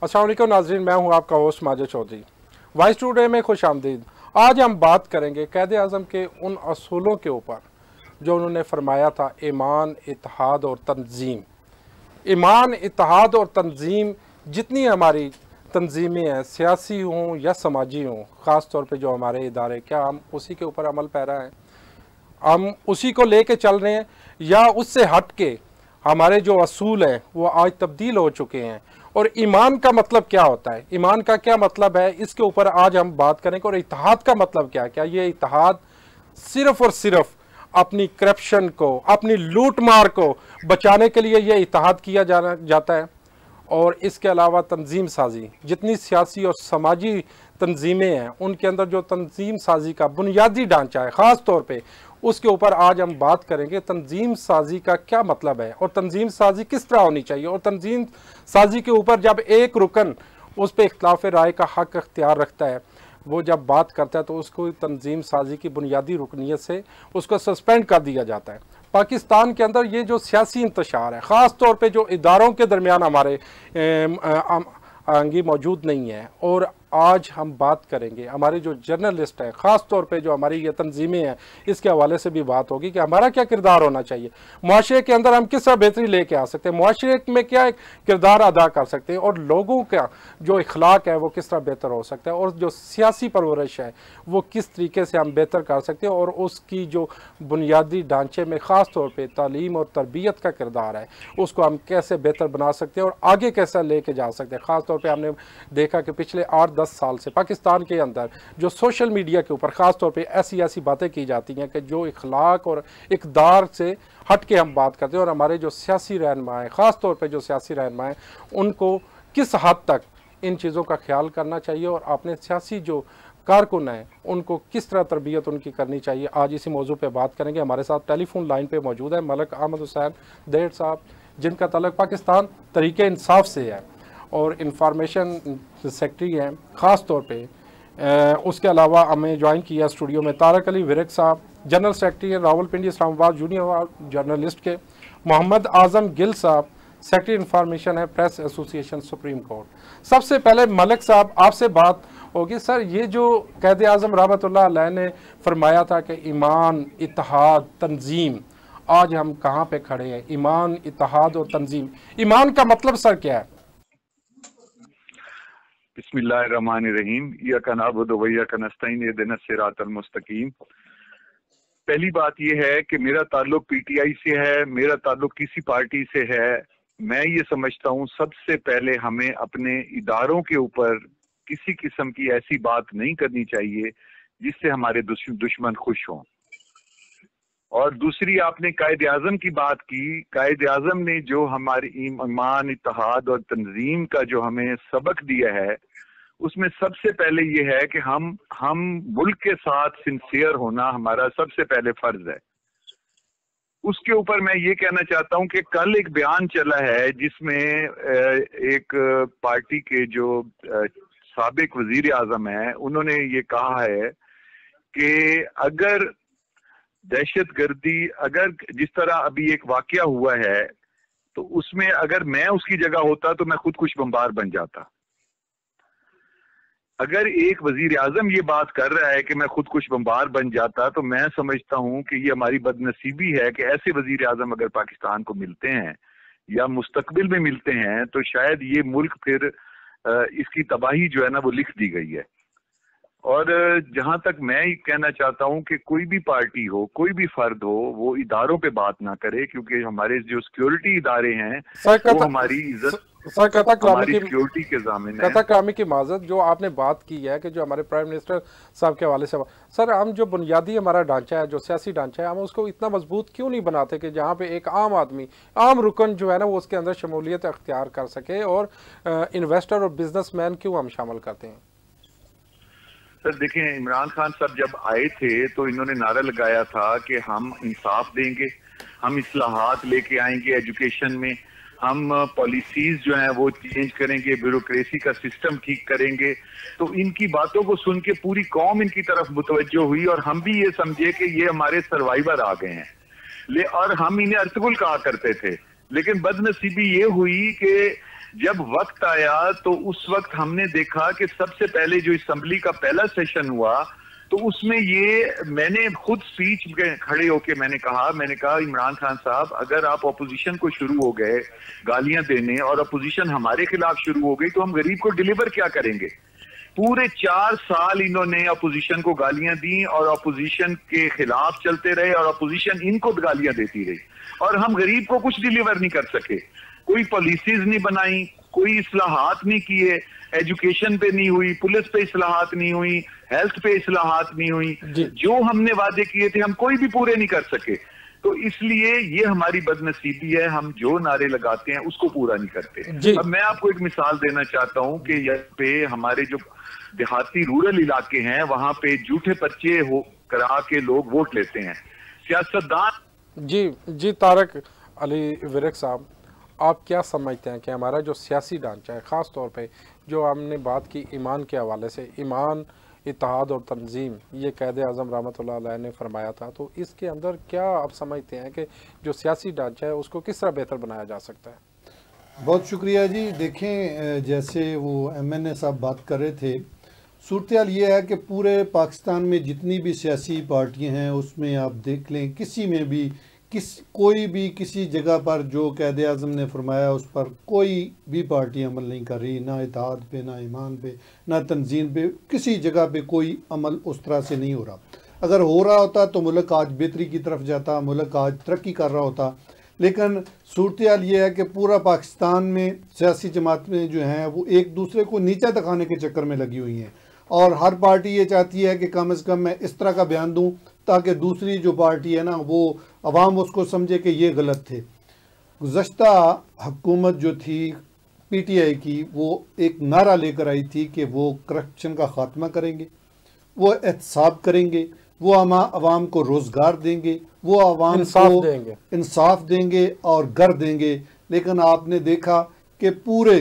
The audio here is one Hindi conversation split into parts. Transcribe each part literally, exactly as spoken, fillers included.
अस्सलाम वालेकुम नाज़रीन, मैं हूं आपका host Majid Chaudhry. Voice today में खुश आमदीद। आज हम बात करेंगे क़ायद आज़म के उन असूलों के ऊपर जो उन्होंने फरमाया था, ईमान, इत्तेहाद और तंजीम। ईमान, इत्तेहाद और तंजीम, जितनी हमारी तंजीमें हैं, सियासी हों या समाजी हों, ख़ास तौर पे जो हमारे इदारे, क्या हम उसी के ऊपर अमल पैरा हैं? हम उसी को लेके चल रहे हैं या उससे हट के हमारे जो असूल हैं वो आज तब्दील हो चुके हैं? और ईमान का मतलब क्या होता है, ईमान का क्या मतलब है, इसके ऊपर आज हम बात करेंगे। और इत्तेहाद का मतलब क्या है? क्या ये इत्तेहाद सिर्फ और सिर्फ अपनी करप्शन को, अपनी लूट मार को बचाने के लिए ये इत्तेहाद किया जाना जाता है? और इसके अलावा तंजीम साजी, जितनी सियासी और समाजी तंजीमें हैं, उनके अंदर जो तंजीम साजी का बुनियादी ढांचा है, ख़ास तौर पे उसके ऊपर आज हम बात करेंगे। तंजीम साजी का क्या मतलब है और तंजीम साजी किस तरह होनी चाहिए? और तंजीम साजी के ऊपर जब एक रुकन उस पर इख्तिलाफ राय का हक अख्तियार रखता है, वो जब बात करता है तो उसको तंजीम साजी की बुनियादी रुकनीत से उसको सस्पेंड कर दिया जाता है। पाकिस्तान के अंदर ये जो सियासी इंतशार है, ख़ास तौर पे जो इदारों के दरमियान हमारे आंगी मौजूद नहीं है। और आज हम बात करेंगे, हमारे जो जर्नलिस्ट हैं, ख़ास तौर पे जो हमारी ये तंजीमें हैं, इसके हवाले से भी बात होगी कि हमारा क्या किरदार होना चाहिए, मुआशरे के अंदर हम किस तरह बेहतरी लेके आ सकते हैं, मुआशरे में क्या किरदार अदा कर सकते हैं, और लोगों का जो इखलाक है वो किस तरह बेहतर हो सकता है, और जो सियासी परवरिश है वो किस तरीके से हम बेहतर कर सकते हैं, और उसकी जो बुनियादी ढांचे में ख़ास तौर पर तालीम और तरबियत का किरदार है उसको हम कैसे बेहतर बना सकते हैं और आगे कैसे लेके जा सकते हैं। ख़ास तौर पर हमने देखा कि पिछले आठ दस साल से पाकिस्तान के अंदर जो सोशल मीडिया के ऊपर ख़ास तौर पे ऐसी ऐसी बातें की जाती हैं कि जो इखलाक और इक़दार से हट के हम बात करते हैं। और हमारे जो सियासी रहनुमा हैं, ख़ास तौर पे जो सियासी रहनुमा हैं, उनको किस हद तक इन चीज़ों का ख्याल करना चाहिए और अपने सियासी जो कारकुन हैं उनको किस तरह तरबियत उनकी करनी चाहिए, आज इसी मौजू पर बात करेंगे। हमारे साथ टेलीफोन लाइन पर मौजूद है मलिक अहमद हुसैन देर साहब, जिनका तल्लुक़ पाकिस्तान तहरीक इंसाफ से है और इंफॉर्मेशन सेक्रेटरी हैं ख़ास तौर पे। उसके अलावा हमें ज्वाइन किया स्टूडियो में तारक अली विरक साहब, जनरल सेक्रेटरी हैं रावलपिंडी इस्लामाबाद जूनियर जर्नलिस्ट के। मोहम्मद आज़म गिल साहब, सेक्रेटरी इंफॉर्मेशन है प्रेस एसोसिएशन सुप्रीम कोर्ट। सबसे पहले मलिक साहब आपसे बात होगी। सर, ये जो क़ायद आज़म रहमतुल्लाह अलैह ने फरमाया था कि ईमान, इत्तेहाद, तंजीम, आज हम कहाँ पे खड़े हैं? ईमान, इत्तेहाद और तंजीम, ईमान का मतलब सर क्या है? बिस्मिल्लाहिर्रहमानिर्रहीम, इय्याका नअबुदु व इय्याका नस्तईन, इहदिनस सिरातल मुस्तकीम। पहली बात यह है कि मेरा ताल्लुक पीटीआई से है, मेरा ताल्लुक किसी पार्टी से है। मैं ये समझता हूँ सबसे पहले हमें अपने इदारों के ऊपर किसी किस्म की ऐसी बात नहीं करनी चाहिए जिससे हमारे दुश्मन खुश हों। और दूसरी, आपने कायद आज़म की बात की। कायद आज़म ने जो हमारे ईमान, इत्तेहाद और तंजीम का जो हमें सबक दिया है, उसमें सबसे पहले ये है कि हम हम मुल्क के साथ सिंसियर होना हमारा सबसे पहले फर्ज है। उसके ऊपर मैं ये कहना चाहता हूँ कि कल एक बयान चला है जिसमें एक पार्टी के जो साबिक वजीर आज़म है, उन्होंने ये कहा है कि अगर दहशत गर्दी, अगर जिस तरह अभी एक वाकया हुआ है, तो उसमें अगर मैं उसकी जगह होता तो मैं खुद कुछ बम्बार बन जाता। अगर एक वजीर आजम ये बात कर रहा है कि मैं खुद कुछ बम्बार बन जाता, तो मैं समझता हूं कि ये हमारी बदनसीबी है कि ऐसे वजीर आजम अगर पाकिस्तान को मिलते हैं या मुस्तकबिल में मिलते हैं तो शायद ये मुल्क फिर इसकी तबाही जो है ना वो लिख दी गई है। और जहां तक मैं कहना चाहता हूं कि कोई भी पार्टी हो, कोई भी फर्द हो, वो इदारों पे बात ना करे, क्योंकि हमारे जो सिक्योरिटी इदारे हैं वो हमारी इज्जत, हमारी सिक्योरिटी के ज़ामिन है। कताकामी की माजत जो आपने बात की है कि जो हमारे प्राइम मिनिस्टर साहब के हवाले से, सर हम जो बुनियादी हमारा ढांचा है, जो सियासी ढांचा है, हम उसको इतना मजबूत क्यों नहीं बनाते कि जहाँ पे एक आम आदमी, आम रुकन जो है ना वो उसके अंदर शमूलियत अख्तियार कर सके, और इन्वेस्टर और बिजनेसमैन क्यों हम शामिल करते हैं? सर देखें, इमरान खान साहब जब आए थे तो इन्होंने नारा लगाया था कि हम इंसाफ देंगे, हम इस्लाहात लेके आएंगे एजुकेशन में, हम पॉलिसीज जो हैं वो चेंज करेंगे, ब्यूरोक्रेसी का सिस्टम ठीक करेंगे। तो इनकी बातों को सुन के पूरी कौम इनकी तरफ मुतवज्जो हुई और हम भी ये समझे कि ये हमारे सर्वाइवर आ गए हैं, ले और हम इन्हें अर्तुगुल कहा करते थे। लेकिन बदनसीबी ये हुई कि जब वक्त आया तो उस वक्त हमने देखा कि सबसे पहले जो असेंबली का पहला सेशन हुआ तो उसमें ये मैंने खुद स्पीच खड़े होके मैंने कहा मैंने कहा इमरान खान साहब, अगर आप अपोजिशन को शुरू हो गए गालियां देने और अपोजिशन हमारे खिलाफ शुरू हो गई तो हम गरीब को डिलीवर क्या करेंगे। पूरे चार साल इन्होंने अपोजिशन को गालियां दी और अपोजिशन के खिलाफ चलते रहे और अपोजिशन इनको गालियां देती रही और हम गरीब को कुछ डिलीवर नहीं कर सके। कोई पॉलिसीज नहीं बनाई, कोई इस्लाहात नहीं किए, एजुकेशन पे नहीं हुई, पुलिस पे इस्लाहात नहीं हुई, हेल्थ पे इस्लाहात नहीं हुई, जो हमने वादे किए थे हम कोई भी पूरे नहीं कर सके। तो इसलिए ये हमारी बदनसीबी है, हम जो नारे लगाते हैं उसको पूरा नहीं करते। अब मैं आपको एक मिसाल देना चाहता हूं कि यहाँ पे हमारे जो देहाती रूरल इलाके हैं वहां पे झूठे पर्चे हो करा के लोग वोट लेते हैं, सियासतदान। जी जी तारक अली विरक साहब, आप क्या समझते हैं कि हमारा जो सियासी ढांचा है, ख़ास तौर पे जो हमने बात की ईमान के हवाले से, ईमान, इत्तेहाद और तंजीम, ये क़ायद आज़म रहमतुल्लाह अलैह ने फरमाया था, तो इसके अंदर क्या आप समझते हैं कि जो सियासी ढांचा है उसको किस तरह बेहतर बनाया जा सकता है? बहुत शुक्रिया जी। देखें, जैसे वो एम एन ए साहब बात कर रहे थे, सूरत ये है कि पूरे पाकिस्तान में जितनी भी सियासी पार्टियां हैं उसमें आप देख लें, किसी में भी किस कोई भी किसी जगह पर जो क़ायद आज़म ने फरमाया उस पर कोई भी पार्टी अमल नहीं कर रही, ना इत्तेहाद पे, ना ईमान पे, ना तंजीम पे, किसी जगह पे कोई अमल उस तरह से नहीं हो रहा। अगर हो रहा होता तो मुल्क आज बेहतरी की तरफ जाता, मुल्क आज तरक्की कर रहा होता। लेकिन सूरत ये है कि पूरा पाकिस्तान में सियासी जमातें जो हैं वो एक दूसरे को नीचा दिखाने के चक्कर में लगी हुई हैं और हर पार्टी ये चाहती है कि कम अज़ कम मैं इस तरह का बयान दूं ताकि दूसरी जो पार्टी है ना वो अवाम उसको समझे कि ये गलत थे। गुज़श्ता हुकूमत जो थी पी टी आई की, वो एक नारा लेकर आई थी कि वो करप्शन का ख़ात्मा करेंगे, वो एहतसाब करेंगे, वो अवाम को रोज़गार देंगे, वो अवाम को देंगे इंसाफ देंगे और घर देंगे। लेकिन आपने देखा कि पूरे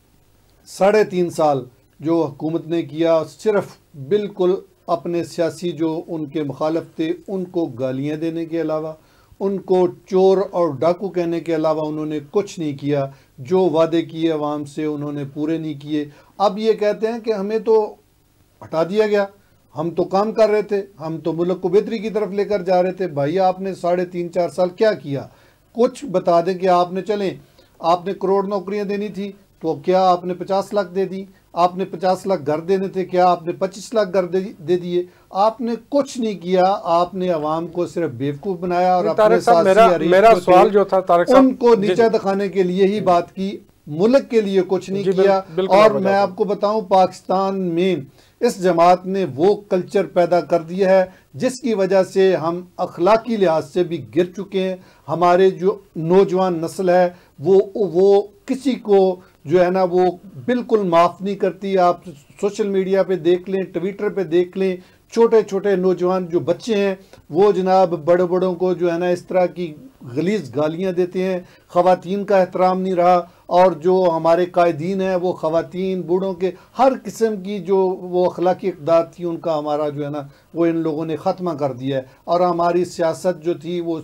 साढ़े तीन साल जो हुकूमत ने किया, सिर्फ बिल्कुल अपने सियासी जो उनके मुखालिफ थे उनको गालियां देने के अलावा, उनको चोर और डाकू कहने के अलावा उन्होंने कुछ नहीं किया। जो वादे किए अवाम से उन्होंने पूरे नहीं किए। अब ये कहते हैं कि हमें तो हटा दिया गया, हम तो काम कर रहे थे, हम तो मुल्क को बेहतरी की तरफ लेकर जा रहे थे। भाई आपने साढ़े तीन चार साल क्या किया, कुछ बता दें कि आपने चलें आपने करोड़ नौकरियां देनी थी तो क्या आपने पचास लाख दे दी, आपने पचास लाख घर देने थे क्या आपने पच्चीस लाख घर दे, दे दिए। आपने कुछ नहीं किया, आपने अवाम को सिर्फ बेवकूफ बनाया और अपने साथ मेरा, मेरा सवाल जो था तारक साहब, उनको नीचा दिखाने के लिए ही बात की, मुल्क के लिए कुछ नहीं किया। और मैं आपको बताऊं पाकिस्तान में इस जमात ने वो कल्चर पैदा कर दिया है जिसकी वजह से हम अखलाकी लिहाज से भी गिर चुके हैं। हमारे जो नौजवान नस्ल है वो वो किसी को जो है ना वो बिल्कुल माफ़ नहीं करती। आप सोशल मीडिया पे देख लें, ट्विटर पे देख लें, छोटे छोटे नौजवान जो बच्चे हैं वो जनाब बड़े बड़ों को जो है ना इस तरह की गलीज़ गालियां देते हैं। ख़वातीन का एहतराम नहीं रहा और जो हमारे कायदीन हैं वो ख़वातीन बूढ़ों के हर किस्म की जो वो अखलाकी इक़दार थी उनका हमारा जो है ना वो इन लोगों ने ख़त्मा कर दिया है। और हमारी सियासत जो थी वो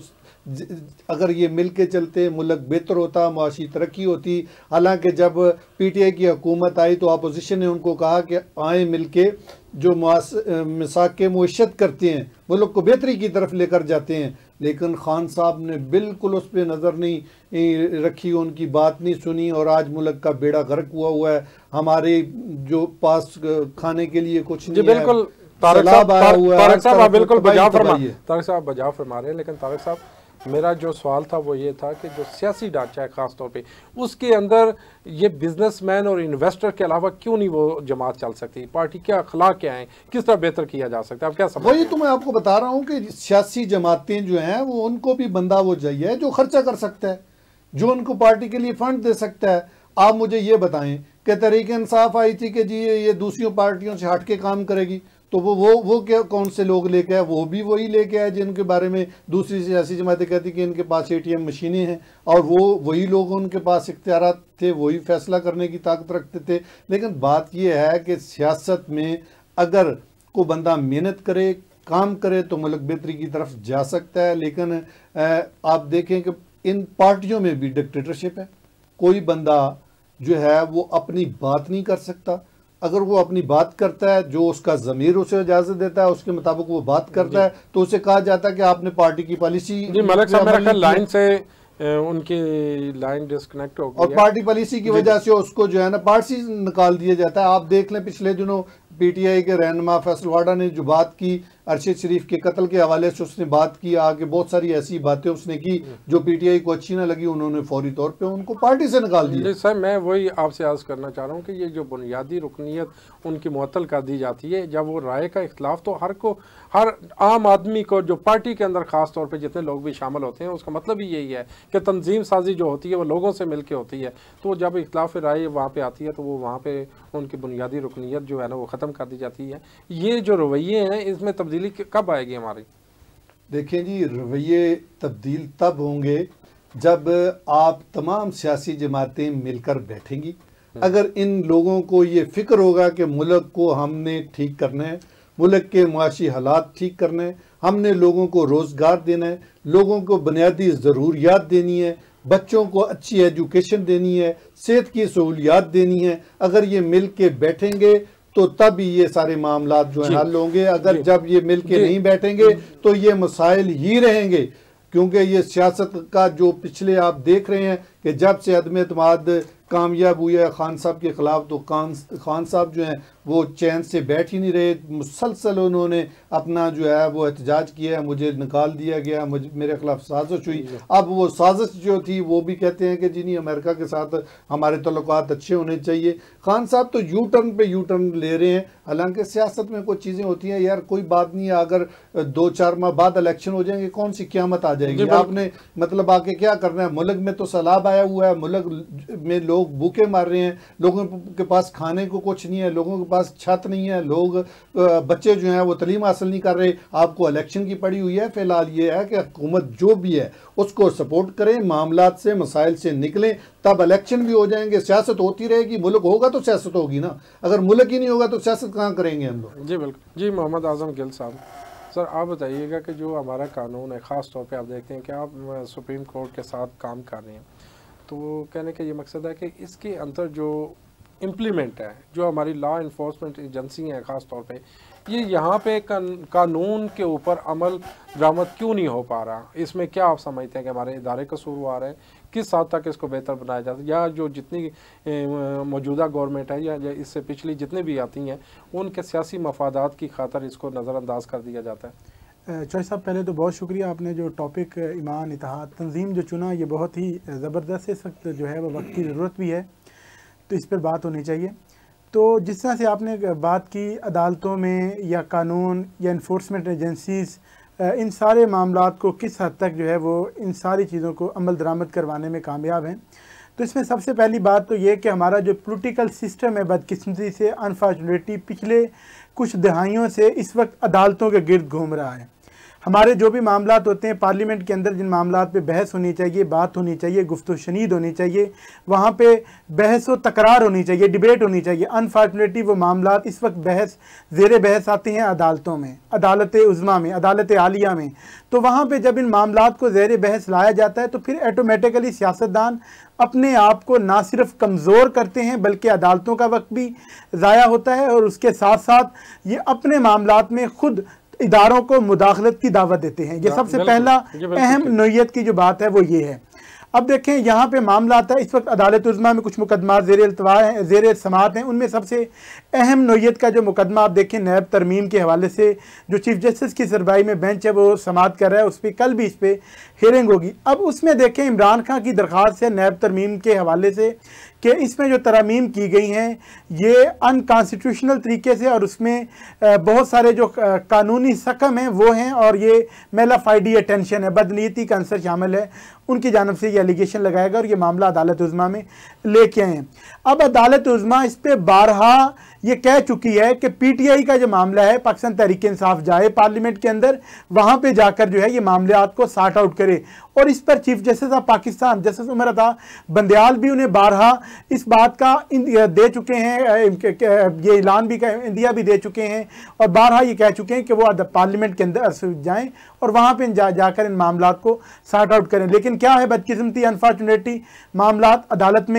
अगर ये मिल के चलते मुल्क बेहतर होता, मुआशी तरक्की होती। हालांकि जब पी टी आई की हुकूमत आई तो अपोजिशन ने उनको कहा कि आए मिल के जो मिसाक मुआशत करते हैं मुल्क को बेहतरी की तरफ लेकर जाते हैं, लेकिन खान साहब ने बिल्कुल उस पर नज़र नहीं रखी, उनकी बात नहीं सुनी और आज मुल्क का बेड़ा गर्क हुआ हुआ है। हमारे जो पास खाने के लिए कुछ नहीं है। बिल्कुल तारक साहब तारक साहब बिल्कुल बजा फरमा तारक साहब बजा फरमा रहे हैं। लेकिन तारक साहब मेरा जो सवाल था वो ये था कि जो सियासी ढांचा है ख़ास तौर पे उसके अंदर ये बिजनेसमैन और इन्वेस्टर के अलावा क्यों नहीं वो जमात चल सकती, पार्टी क्या अखलाक क्या है, किस तरह बेहतर किया जा सकता है, आप क्या समझते हैं? वही तो मैं आपको बता रहा हूँ कि सियासी जमातें जो हैं वो उनको भी बंदा वो चाहिए जो खर्चा कर सकता है, जो उनको पार्टी के लिए फंड दे सकता है। आप मुझे ये बताएं कि तहरीक इंसाफ आई थी कि जी ये दूसरी पार्टियों से हट के काम करेगी, तो वो वो वो क्या कौन से लोग लेके आए? वो भी वही लेके आए जिनके बारे में दूसरी सियासी जमातें कहती कि इनके पास ए टी एम मशीनें हैं और वो वही लोग उनके पास इख्तियार थे, वही फैसला करने की ताकत रखते थे। लेकिन बात ये है कि सियासत में अगर कोई बंदा मेहनत करे, काम करे तो मुल्क बेहतरी की तरफ जा सकता है। लेकिन आप देखें कि इन पार्टियों में भी डिक्टेटरशिप है। कोई बंदा जो है वो अपनी बात नहीं कर सकता। अगर वो अपनी बात करता है, जो उसका ज़मीर उसे इजाज़त देता है, उसके मुताबिक वो बात करता है, तो उसे कहा जाता है कि आपने पार्टी की पॉलिसी। जी मलिक साहब मेरा ख्याल लाइन से उनकी लाइन डिस्कनेक्ट हो गई और पार्टी पॉलिसी की वजह से उसको जो है ना पार्टी से निकाल दिया जाता है। आप देख लें पिछले दिनों पीटीआई के रहनुमा फैसल वाडा ने जो बात की अरशद शरीफ के कत्ल के हवाले से, उसने बात की, आगे बहुत सारी ऐसी बातें उसने की जो पीटीआई को अच्छी ना लगी, उन्होंने फौरी तौर पे उनको पार्टी से निकाल दिया। सर मैं वही आपसे अर्ज करना चाह रहा हूँ कि ये जो बुनियादी रुकनीत उनकी मुअत्तल कर दी जाती है, जब वो राय का इख्तलाफ तो हर को हर आम आदमी को, जो पार्टी के अंदर खास तौर पर जितने लोग भी शामिल होते हैं, उसका मतलब ही यही है कि तंजीम साजी जो होती है वो लोगों से मिल के होती है। तो जब इख्तलाफ राय वहाँ पर आती है तो वो वहाँ पर उनकी बुनियादी रुकनीत जो है ना वो ख़त्म कर दी जाती है। ये जो रवैये हैं इसमें तब्दीली कब आएगी हमारी? देखें जी, रवैये तब्दील तब होंगे जब आप तमाम सियासी जमातें मिलकर बैठेंगी। अगर इन लोगों को ये फिक्र होगा कि मुल्क को हमने ठीक करना है, मुल्क के मुआशी हालात ठीक करने हैं, हमने लोगों को रोज़गार देना है, लोगों को बुनियादी ज़रूरियात देनी है, बच्चों को अच्छी एजुकेशन देनी है, सेहत की सहूलियात देनी है, अगर ये मिल के बैठेंगे तो तब ये सारे मामला जो है हल होंगे। अगर जब ये मिल के नहीं बैठेंगे तो ये मसाइल ही रहेंगे, क्योंकि ये सियासत का जो पिछले आप देख रहे हैं कि जब से अदम एतमाद कामयाब हुआ है खान साहब के खिलाफ, तो खान खान साहब जो हैं वो चैन से बैठ ही नहीं रहे। मुसलसल उन्होंने अपना जो है वो एहतजाज किया है, मुझे निकाल दिया गया, मुझे मेरे खिलाफ साजिश हुई। अब वो साजिश जो थी वो भी कहते हैं कि जी नहीं, अमेरिका के साथ हमारे तल्लुकात अच्छे होने चाहिए। खान साहब तो यू टर्न पे यू टर्न ले रहे हैं। हालांकि सियासत में कुछ चीज़ें होती हैं यार, कोई बात नहीं है, अगर दो चार माह बाद इलेक्शन हो जाएंगे कौन सी क़यामत आ जाएगी। आपने मतलब आके क्या करना है? मुल्क में तो सैलाब आया हुआ है, मुल्क में लोग भूखे मार रहे हैं, लोगों के पास खाने को कुछ नहीं है, लोगों के पास छत नहीं है, लोग बच्चे जो हैं वो तलीम हासिल नहीं कर रहे। आपको इलेक्शन की पड़ी हुई है। फिलहाल ये है कि हुकूमत जो भी है उसको सपोर्ट करें, मामलात से मसाइल से निकलें, तब इलेक्शन भी हो जाएंगे, सियासत होती रहेगी। मुल्क होगा तो सियासत होगी ना, अगर मुल्क ही नहीं होगा तो सियासत कहाँ करेंगे हम लोग? जी बिल्कुल। जी मोहम्मद आजम गिल साहब, सर आप बताइएगा कि जो हमारा कानून है, ख़ास तौर पे आप देखते हैं कि आप सुप्रीम कोर्ट के साथ काम कर रहे हैं, तो कहने का ये मकसद है कि इसके अंदर जो इम्प्लीमेंट है, जो हमारी लॉ इन्फोर्समेंट एजेंसी हैं ख़ास तौर पे, ये यहाँ पे कानून के ऊपर अमल दरामद क्यों नहीं हो पा रहा? इसमें क्या आप समझते हैं कि हमारे इदारे कसूरवार हैं? किस हद तक इसको बेहतर बनाया जाता है, या जो जितनी मौजूदा गवर्नमेंट है या, या इससे पिछली जितनी भी आती हैं उनके सियासी मफादात की खातर इसको नज़रअंदाज कर दिया जाता है? चौधरी साहब, पहले तो बहुत शुक्रिया, आपने जो टॉपिक ईमान इत्तेहाद तंजीम जो चुना ये बहुत ही ज़बरदस्त है। इस वक्त जो है वो वक्त की ज़रूरत भी है, तो इस पर बात होनी चाहिए। तो जिस तरह से आपने बात की अदालतों में या कानून या इन्फोर्समेंट एजेंसीज़, इन सारे मामलात को किस हद तक जो है वो इन सारी चीज़ों को अमल दरामद करवाने में कामयाब हैं, तो इसमें सबसे पहली बात तो ये कि हमारा जो पॉलिटिकल सिस्टम है बदकिस्मती से अनफॉर्चुनेटली पिछले कुछ दहाइयों से इस वक्त अदालतों के गिर्द घूम रहा है। हमारे जो भी मामलात होते हैं पार्लियामेंट के अंदर, जिन मामलात पे बहस होनी चाहिए, बात होनी चाहिए, गुफ्तगू शनीद होनी चाहिए, वहाँ पे बहस व तकरार होनी चाहिए, डिबेट होनी चाहिए। अनफॉर्चुनेटली वो मामलात इस वक्त बहस ज़ेर बहस आते हैं अदालतों में, अदालत उज़्मा में, अदालत आलिया में। तो वहाँ पे जब इन मामलात को ज़ेर बहस लाया जाता है तो फिर ऑटोमेटिकली सियासतदान अपने आप को ना सिर्फ कमज़ोर करते हैं बल्कि अदालतों का वक्त भी ज़ाया होता है, और उसके साथ साथ ये अपने मामलात में खुद इदारों को मुदाखलत की दावत देते हैं। ये सबसे पहला अहम नोयत की जो बात है वो ये है। अब देखें यहाँ पे मामला आता है, इस वक्त अदालत उज़्मा में कुछ मुकदमा ज़ेर अल्तवा हैं, ज़ेर समाअत हैं। उनमें सबसे अहम नोयत का जो मुकदमा आप देखें नैब तरमीम के हवाले से, जो चीफ जस्टिस की सरबराही में बेंच है वो समाअत कर रहा है, उस पर कल भी इस पर हियरिंग होगी। अब उसमें देखें इमरान खान की दरख्वास्त है नैब तरमीम के हवाले से कि इसमें जो तरमीम की गई हैं ये अनकॉन्स्टिट्यूशनल तरीके से, और उसमें बहुत सारे जो कानूनी सकम हैं वो हैं, और ये मेलाफाइडी अटेंशन है, बदनीयती का अंसर शामिल है, उनकी जानब से ये एलिगेशन लगाएगा और ये मामला अदालत उज़्मा में लेके आए हैं। अब अदालत उज़्मा इस पर बारहा ये कह चुकी है कि पीटीआई का जो मामला है, पाकिस्तान तहरीक इंसाफ जाए पार्लियामेंट के अंदर, वहाँ पे जाकर जो है ये मामलात को सॉर्ट आउट करे। और इस पर chief justice of Pakistan justice Umar Ata Bandial भी उन्हें बारहा इस बात का दे चुके हैं, ये ऐलान भी इंडिया भी दे चुके हैं, और बारहा ये कह चुके हैं कि वो पार्लियामेंट के अंदर जाएँ और वहाँ पर जा जाकर इन मामलात को सॉर्ट आउट करें। लेकिन क्या है बदकिस्मती, अनफॉर्चुनेटली मामलात अदालत में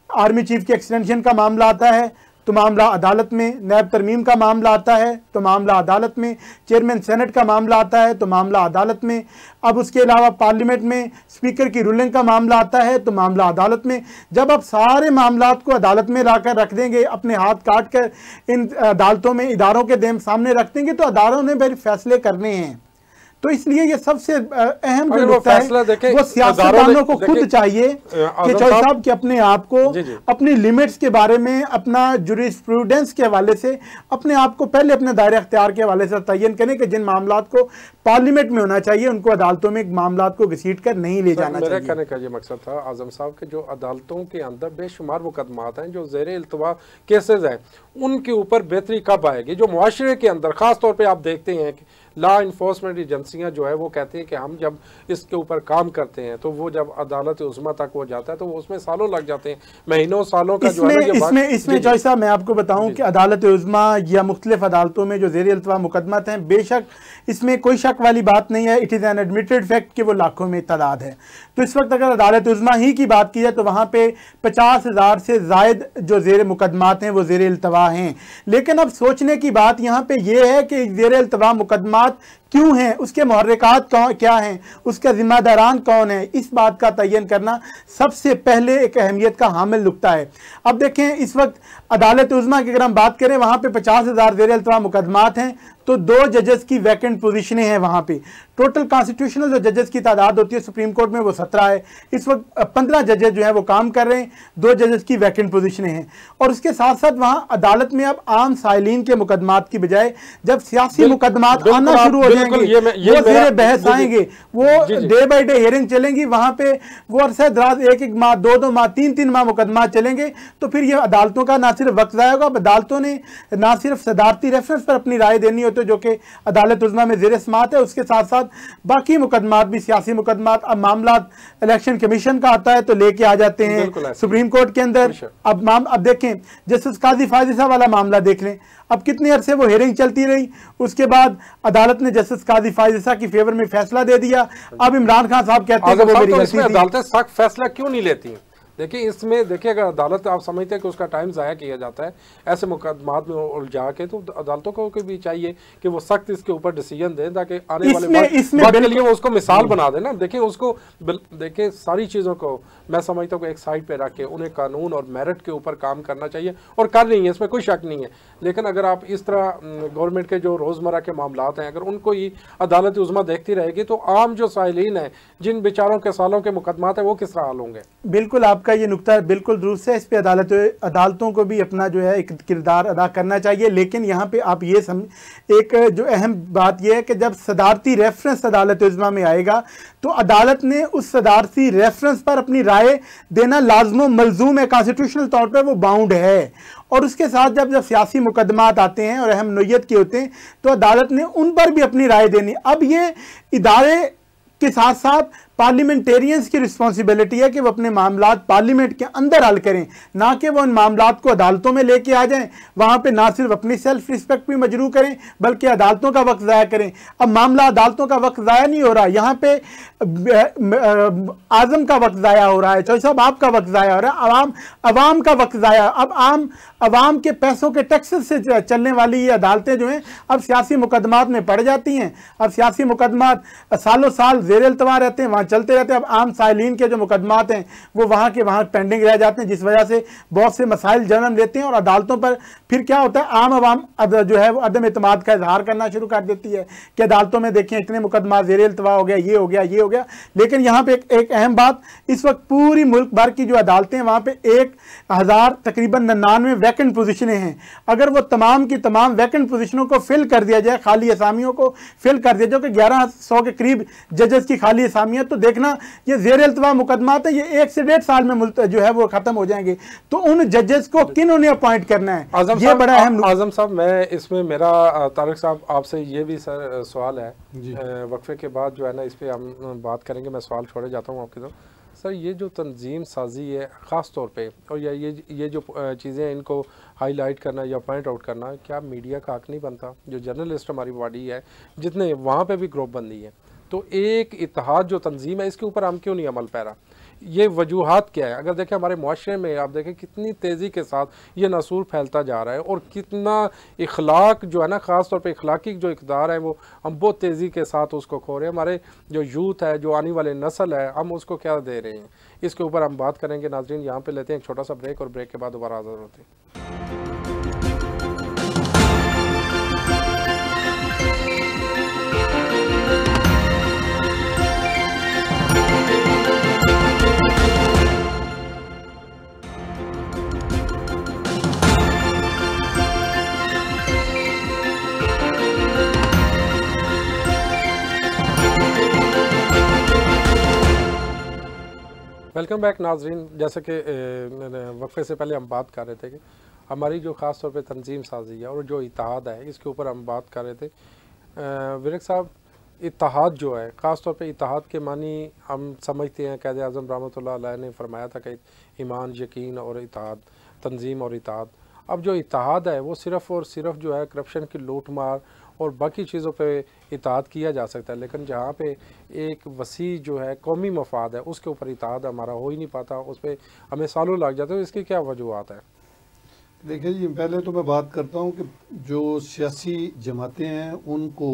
आर्मी चीफ के एक्सटेंशन का मामला आता है तो मामला अदालत में, नैब तरमीम का मामला आता है तो मामला अदालत में, चेयरमैन सेनेट का मामला आता है तो मामला अदालत में, अब उसके अलावा पार्लियामेंट में स्पीकर की रूलिंग का मामला आता है तो मामला अदालत में। जब आप सारे मामलात को अदालत में लाकर रख देंगे, अपने हाथ काट कर इन अदालतों में, इदारों के देम सामने रख देंगे तो अदारों ने फिर फैसले करने हैं। तो इसलिए ये सबसे अहम जो नुकता है वो सियासतदानों को खुद चाहिए कि चौधरी साहब के अपने आप को अपनी लिमिट्स के बारे में, अपना जुरिस्प्रूडेंस के हवाले से अपने आप को पहले अपने दायरे अख्तियार के हवाले से तयन करें कि जिन मामलात को पार्लियामेंट में होना चाहिए उनको अदालतों में मामलात को घसीट कर नहीं ले जाना चाहिए। मेरा कहने का ये मकसद था आजम साहब के जो अदालतों के अंदर बेशुमार मुकदमात हैं, जो ज़ेर इल्तवा केसेस हैं, उनके ऊपर बेहतरी कब आएगी। जो मुआशरे के अंदर ख़ास तौर पर आप देखते हैं कि लॉ इन्फोर्समेंट एजेंसियां जो है वो कहती हैं कि हम जब इसके ऊपर काम करते हैं तो वो जब अदालत उस्मा तक वो जाता है तो वो उसमें सालों लग जाते हैं, महीनों सालों का। इसमें जो है इसमें इसमें चौधरी साहब मैं आपको बताऊं कि अदालत उस्मा या मुख्तलिफ अदालतों में जो ज़ेर इल्तवा मुकदमात हैं, बेशक इसमें कोई शक वाली बात नहीं है, it is an admitted fact कि वो लाखों में तादाद है। तो इस वक्त अगर अदालत उस्मा ही की बात की जाए तो वहाँ पे पचास हज़ार से ज़ायद जो ज़ेर मुकदमात हैं वो ज़ेर इल्तवा हैं। लेकिन अब सोचने की बात यहाँ पे ये है कि ज़ेर इल्तवा मुकदमात क्यों हैं, उसके मुहर्रिकात क्या हैं, उसका जिम्मेदारान कौन है, इस बात का तयन करना सबसे पहले एक अहमियत का हामिल नुकता है। अब देखें इस वक्त अदालत उज़्मा की अगर हम बात करें वहाँ पे पचास हज़ार ज़ेर इल्तवा मुकदमात हैं तो दो जजेस की वैकेंट पोजीशनें हैं वहाँ पे। टोटल कॉन्स्टिट्यूशनल जो जजेस की तादाद होती है सुप्रीम कोर्ट में वो सत्रह है, इस वक्त पंद्रह जजेस जो है वो काम कर रहे हैं, दो जजेस की वैकेंट पोजीशनें हैं। और उसके साथ साथ वहाँ अदालत में अब आम साइलिन के मुकदमात की बजाय जब सियासी मुकदमात आना शुरू हो जाएंगे, वो ज़ेर बहस आएंगे, वो डे बाई डे हियरिंग चलेंगी, वहाँ पे वो अरसा दराज एक एक माह, दो दो माह, तीन तीन माह मुकदमात चलेंगे। तो फिर ये अदालतों का ना सिर्फ वक्त ज़ाया होगा, अदालतों ने ना सिर्फ सदारती रेफरेंस पर अपनी राय देनी होती जो कि अदालत उज़्मा में ज़ेर समाअत है, उसके साथ साथ बाकी मुकदमात भी, सियासी मुकदमात, अब मामला इलेक्शन कमीशन का आता है तो लेके आ जाते हैं सुप्रीम कोर्ट के अंदर। अब माम अब देखें जस्टिस काजी फायज़िसा वाला मामला देख लें, अब कितने अरसे वो हेयरिंग चलती रही, उसके बाद अदालत ने जस्टिस काजी फायज़िसा की फेवर में फैसला दे दिया। अब इमरान खान साहब कहते हैं कि वो मेरी गलती थी। अदालतें सख्त फैसला क्यों नहीं लेती? देखिए इसमें देखिए अगर अदालत आप समझते हैं कि उसका टाइम ज़ाया किया जाता है ऐसे मुकदमात में उलझा के, तो अदालतों को भी चाहिए कि वो सख्त इसके ऊपर डिसीजन दें ताकि आने वाले वक्त के लिए वो उसको मिसाल बना देना। देखिए उसको देखिए सारी चीज़ों को मैं समझता हूँ कि एक साइड पे रख के उन्हें कानून और मेरिट के ऊपर काम करना चाहिए और कर रही है, इसमें कोई शक नहीं है। लेकिन अगर आप इस तरह गवर्नमेंट के जो रोज़मर्रा के मामलात हैं अगर उनको ही अदालत उज़्मा देखती रहेगी तो आम जो साइलिन है, जिन बेचारों के सालों के मुकदमात हैं, वो किस तरह हल होंगे। बिल्कुल आपका ये नुकता बिल्कुल दुरुस्त है, इस पे अदालत अदालतों को भी अपना जो है एक किरदार अदा करना चाहिए। लेकिन यहाँ पे आप ये समझ, एक जो अहम बात यह है कि जब सदारती रेफरेंस अदालत उज़्मा में आएगा तो अदालत ने उस सदारती रेफरेंस पर अपनी राय देना लाज़िम मलजूम है, कॉन्स्टिट्यूशनल तौर पर वो बाउंड है। और उसके साथ जब जब सियासी मुकदमात आते हैं और अहम नोयत के होते हैं तो अदालत ने उन पर भी अपनी राय देनी। अब ये इदारे के साथ साथ पार्लियामेंटेरियंस की रिस्पॉन्सिबिलिटी है कि वो अपने मामलात पार्लियामेंट के अंदर हल करें, ना कि वो उन मामलात को अदालतों में लेके आ जाएं, वहाँ पे ना सिर्फ अपनी सेल्फ रिस्पेक्ट भी मजरू करें बल्कि अदालतों का वक्त ज़ाया करें। अब मामला अदालतों का वक्त ज़ाया नहीं हो रहा, यहाँ पे आज़म का वक्त ज़ाया हो रहा है, चौधरी साहब आपका वक्त ज़ाया हो रहा है, अवाम अवाम का वक्त ज़ाया। अब आम अवाम के पैसों के टैक्सेस से चलने वाली ये अदालतें जो हैं अब सियासी मुकदमात में पड़ जाती हैं। अब सियासी मुकदमात सालों साल ज़ेर इल्तवा रहते हैं, वहाँ चलते रहते हैं। अब आम साइलिन के जो मुकदमात हैं वो वहाँ के वहाँ पेंडिंग रह जाते हैं, जिस वजह से बहुत से मसाइल जन्म लेते हैं और अदालतों पर फिर क्या होता है, आम आवाम जो है वो अदम एतमाद का इजहार करना शुरू कर देती है कि अदालतों में देखें इतने मुकदमा ज़ेर इल्तवा हो गया, ये हो गया, ये हो गया। लेकिन यहाँ पे एक, एक अहम बात, इस वक्त पूरी मुल्क भर की जो अदालतें हैं वहाँ पे एक हज़ार तकरीबन निन्यानवे वैकेंट पोजीशनें हैं। अगर वो तमाम की तमाम वैकेंट पोजीशनों को फिल कर दिया जाए, खाली असामियों को फिल कर दिया जाए, कि ग्यारह सौ के करीब जजेस की खाली असामियाँ, तो देखना ये ज़ेर इल्तवा मुकदमात है, ये एक से डेढ़ साल में जो है वो खत्म हो जाएंगे। तो उन जजेस को किन उन्हें अपॉइंट करना है, ये बड़ा अहम। आज़म साहब मैं इसमें मेरा तारिक साहब आपसे ये भी सर सवाल है, वक्फे के बाद जो है ना इस पर हम बात करेंगे, मैं सवाल छोड़े जाता हूँ आपकी तरफ। सर ये जो तंजीम साजी है ख़ास तौर पे, और या ये ये जो चीज़ें हैं इनको हाईलाइट करना या पॉइंट आउट करना, क्या मीडिया का हक नहीं बनता? जो जर्नलिस्ट हमारी बॉडी है, जितने वहाँ पे भी ग्रुप बंदी है, तो एक इत्तेहाद जो तंजीम है इसके ऊपर हम क्यों नहीं अमल पैरा? ये वजूहात क्या है? अगर देखें हमारे मुआशरे में आप देखें कितनी तेज़ी के साथ ये नासूर फैलता जा रहा है और कितना इखलाक जो है ना, ख़ास तौर पे इखलाकी जो इक़दार है वो हम बहुत तेज़ी के साथ उसको खो रहे हैं। हमारे जो यूथ है, जो आने वाले नस्ल है, हम उसको क्या दे रहे हैं, इसके ऊपर हम बात करेंगे। नाज़रीन यहाँ पर लेते हैं एक छोटा सा ब्रेक और ब्रेक के बाद दोबारा हाज़िर होते हैं। वेलकम बैक नाजरीन। जैसे कि वक्फे से पहले हम बात कर रहे थे कि हमारी जो ख़ास तौर पे तंजीम साजी है और जो इत्तेहाद है इसके ऊपर हम बात कर रहे थे। विरक साहब, इत्तेहाद जो है, ख़ास तौर पे इत्तेहाद के मानी हम समझते हैं, क़ायद आज़म रहमतुल्लाह अलैह ने फरमाया था कि ईमान, यकीन और इत्तेहाद, तंजीम और इत्तेहाद। अब जो इत्तेहाद है वो सिर्फ़ और सिर्फ जो है करप्शन की लूट मार और बाकी चीज़ों पे इत्तेहाद किया जा सकता है, लेकिन जहाँ पे एक वसी जो है कौमी मफाद है उसके ऊपर इत्तेहाद हमारा हो ही नहीं पाता, उस पर हमें सालों लग जाते हैं। इसकी क्या वजूहत है? देखिए जी, पहले तो मैं बात करता हूँ कि जो सियासी जमातें हैं उनको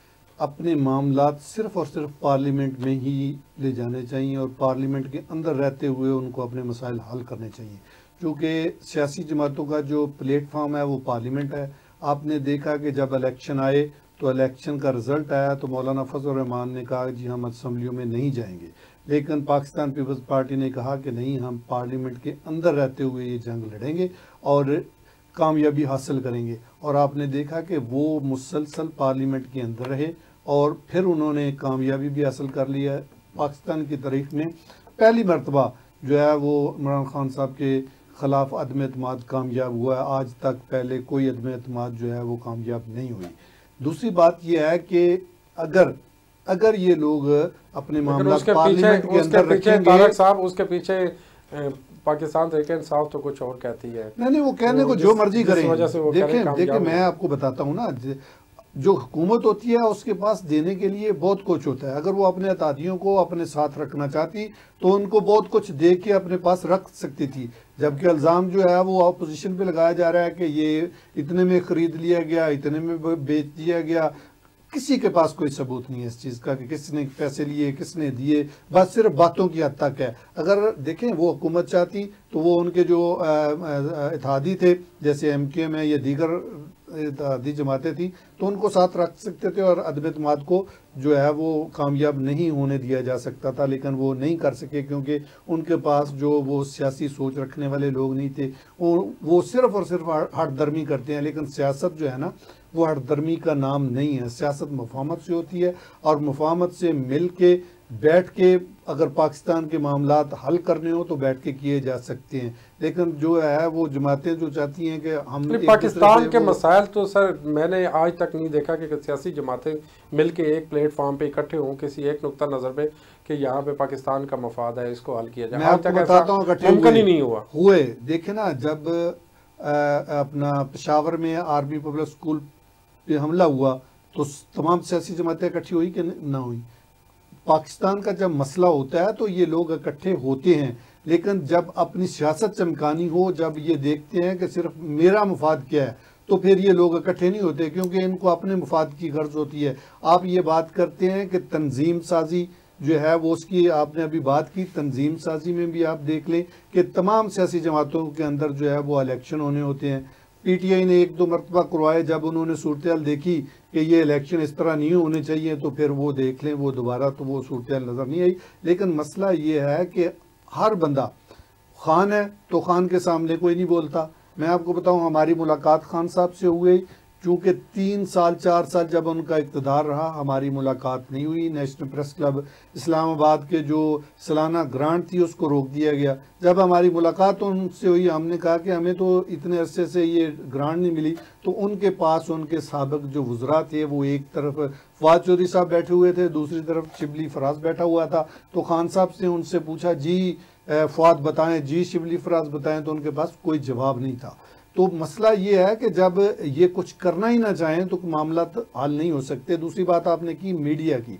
अपने मामलात सिर्फ़ और सिर्फ पार्लियामेंट में ही ले जाने चाहिए और पार्लियामेंट के अंदर रहते हुए उनको अपने मसाइल हल करने चाहिए, क्योंकि सियासी जमातों का जो प्लेटफार्म है वो पार्लियामेंट है। आपने देखा कि जब इलेक्शन आए तो इलेक्शन का रिज़ल्ट आया तो मौलाना फजल रहमान ने कहा जी हम असम्बलियों में नहीं जाएंगे, लेकिन पाकिस्तान पीपल्स पार्टी ने कहा कि नहीं, हम पार्लियामेंट के अंदर रहते हुए ये जंग लड़ेंगे और कामयाबी हासिल करेंगे। और आपने देखा कि वो मुसलसल पार्लियामेंट के अंदर रहे और फिर उन्होंने कामयाबी भी हासिल कर लिया। पाकिस्तान की तारीख में पहली मरतबा जो है वो इमरान खान साहब के ख़िलाफ़ अदम एतमाद कामयाब हुआ है। आज तक पहले कोई अदम एतमाद जो है वो कामयाब नहीं हुई। दूसरी बात यह है कि अगर अगर ये लोग अपने मामला पार्लियामेंट के अंदर रखेंगे, साहब उसके पीछे पाकिस्तान तहरीक इंसाफ तो कुछ और कहती है। नहीं नहीं, वो कहने को जो मर्जी करें। देखें देखें मैं आपको बताता हूँ ना, जो हुकूमत होती है उसके पास देने के लिए बहुत कुछ होता है। अगर वो अपने अतादियों को अपने साथ रखना चाहती तो उनको बहुत कुछ दे के अपने पास रख सकती थी, जबकि इल्ज़ाम जो है वो अपोजिशन पे लगाया जा रहा है कि ये इतने में ख़रीद लिया गया, इतने में बेच दिया गया। किसी के पास कोई सबूत नहीं है इस चीज़ का कि किसने पैसे लिए, किसने दिए, बस सिर्फ बातों की हद तक है। अगर देखें वो हुकूमत चाहती तो वो उनके जो इत्तेहादी थे जैसे एम क्यू एम है या दीगर इत्तेहादी जमातें थी तो उनको साथ रख सकते थे और अदम एतमाद को जो है वो कामयाब नहीं होने दिया जा सकता था, लेकिन वो नहीं कर सके क्योंकि उनके पास जो वो सियासी सोच रखने वाले लोग नहीं थे। वो सिर्फ और सिर्फ हटदर्मी करते हैं, लेकिन सियासत जो है ना वो हटदर्मी का नाम नहीं है। सियासत मुफाहमत से होती है और मुफाहमत से मिल के बैठ के अगर पाकिस्तान के मामलात हल करने हो तो बैठ के किए जा सकते हैं, लेकिन जो है वो जमातें जो चाहती हैं कि हम पाकिस्तान के मसाइल, तो सर मैंने आज तक नहीं देखा कि सियासी जमातें मिलके एक प्लेटफॉर्म पे इकट्ठे हों किसी एक नुक्ता नज़र पे कि यहाँ पे पाकिस्तान का मफाद है, इसको हल किया जाए। मैं आपको बताता हूँ मुमकिन ही नहीं हुआ। हुए देखे ना, जब आ, अपना पेशावर में आर्मी पब्लिक स्कूल पे हमला हुआ तो तमाम सियासी जमातें इकट्ठी हुई कि ना हुई। पाकिस्तान का जब मसला होता है तो ये लोग इकट्ठे होते हैं, लेकिन जब अपनी सियासत चमकानी हो, जब ये देखते हैं कि सिर्फ मेरा मुफाद क्या है, तो फिर ये लोग इकट्ठे नहीं होते क्योंकि इनको अपने मुफाद की गर्ज होती है। आप ये बात करते हैं कि तंजीम साजी जो है वो, उसकी आपने अभी बात की, तंजीम साजी में भी आप देख लें कि तमाम सियासी जमातों के अंदर जो है वो इलेक्शन होने होते हैं। पी टी आई ने एक दो मरतबा करवाए, जब उन्होंने सूरत हाल देखी कि ये इलेक्शन इस तरह नहीं होने चाहिए तो फिर वो देख लें, वो दोबारा तो वो सूरत हाल नज़र नहीं आई। लेकिन मसला ये है कि हर बंदा खान है तो खान के सामने कोई नहीं बोलता। मैं आपको बताऊं, हमारी मुलाकात खान साहब से हुई, चूँकि तीन साल चार साल जब उनका इक़्तिदार रहा हमारी मुलाकात नहीं हुई। नेशनल प्रेस क्लब इस्लामाबाद के जो सालाना ग्रांट थी उसको रोक दिया गया। जब हमारी मुलाकात उनसे हुई हमने कहा कि हमें तो इतने अरसे से ये ग्रांट नहीं मिली, तो उनके पास उनके साबिक जो वज़रा थे वो एक तरफ फवाद चौधरी साहब बैठे हुए थे, दूसरी तरफ शिबली फराज बैठा हुआ था। तो खान साहब से उनसे पूछा जी फवाद बताएं, जी शिबली फराज बताएं, तो उनके पास कोई जवाब नहीं था। तो मसला ये है कि जब ये कुछ करना ही ना चाहें तो मामला हल नहीं हो सकते। दूसरी बात आपने की मीडिया की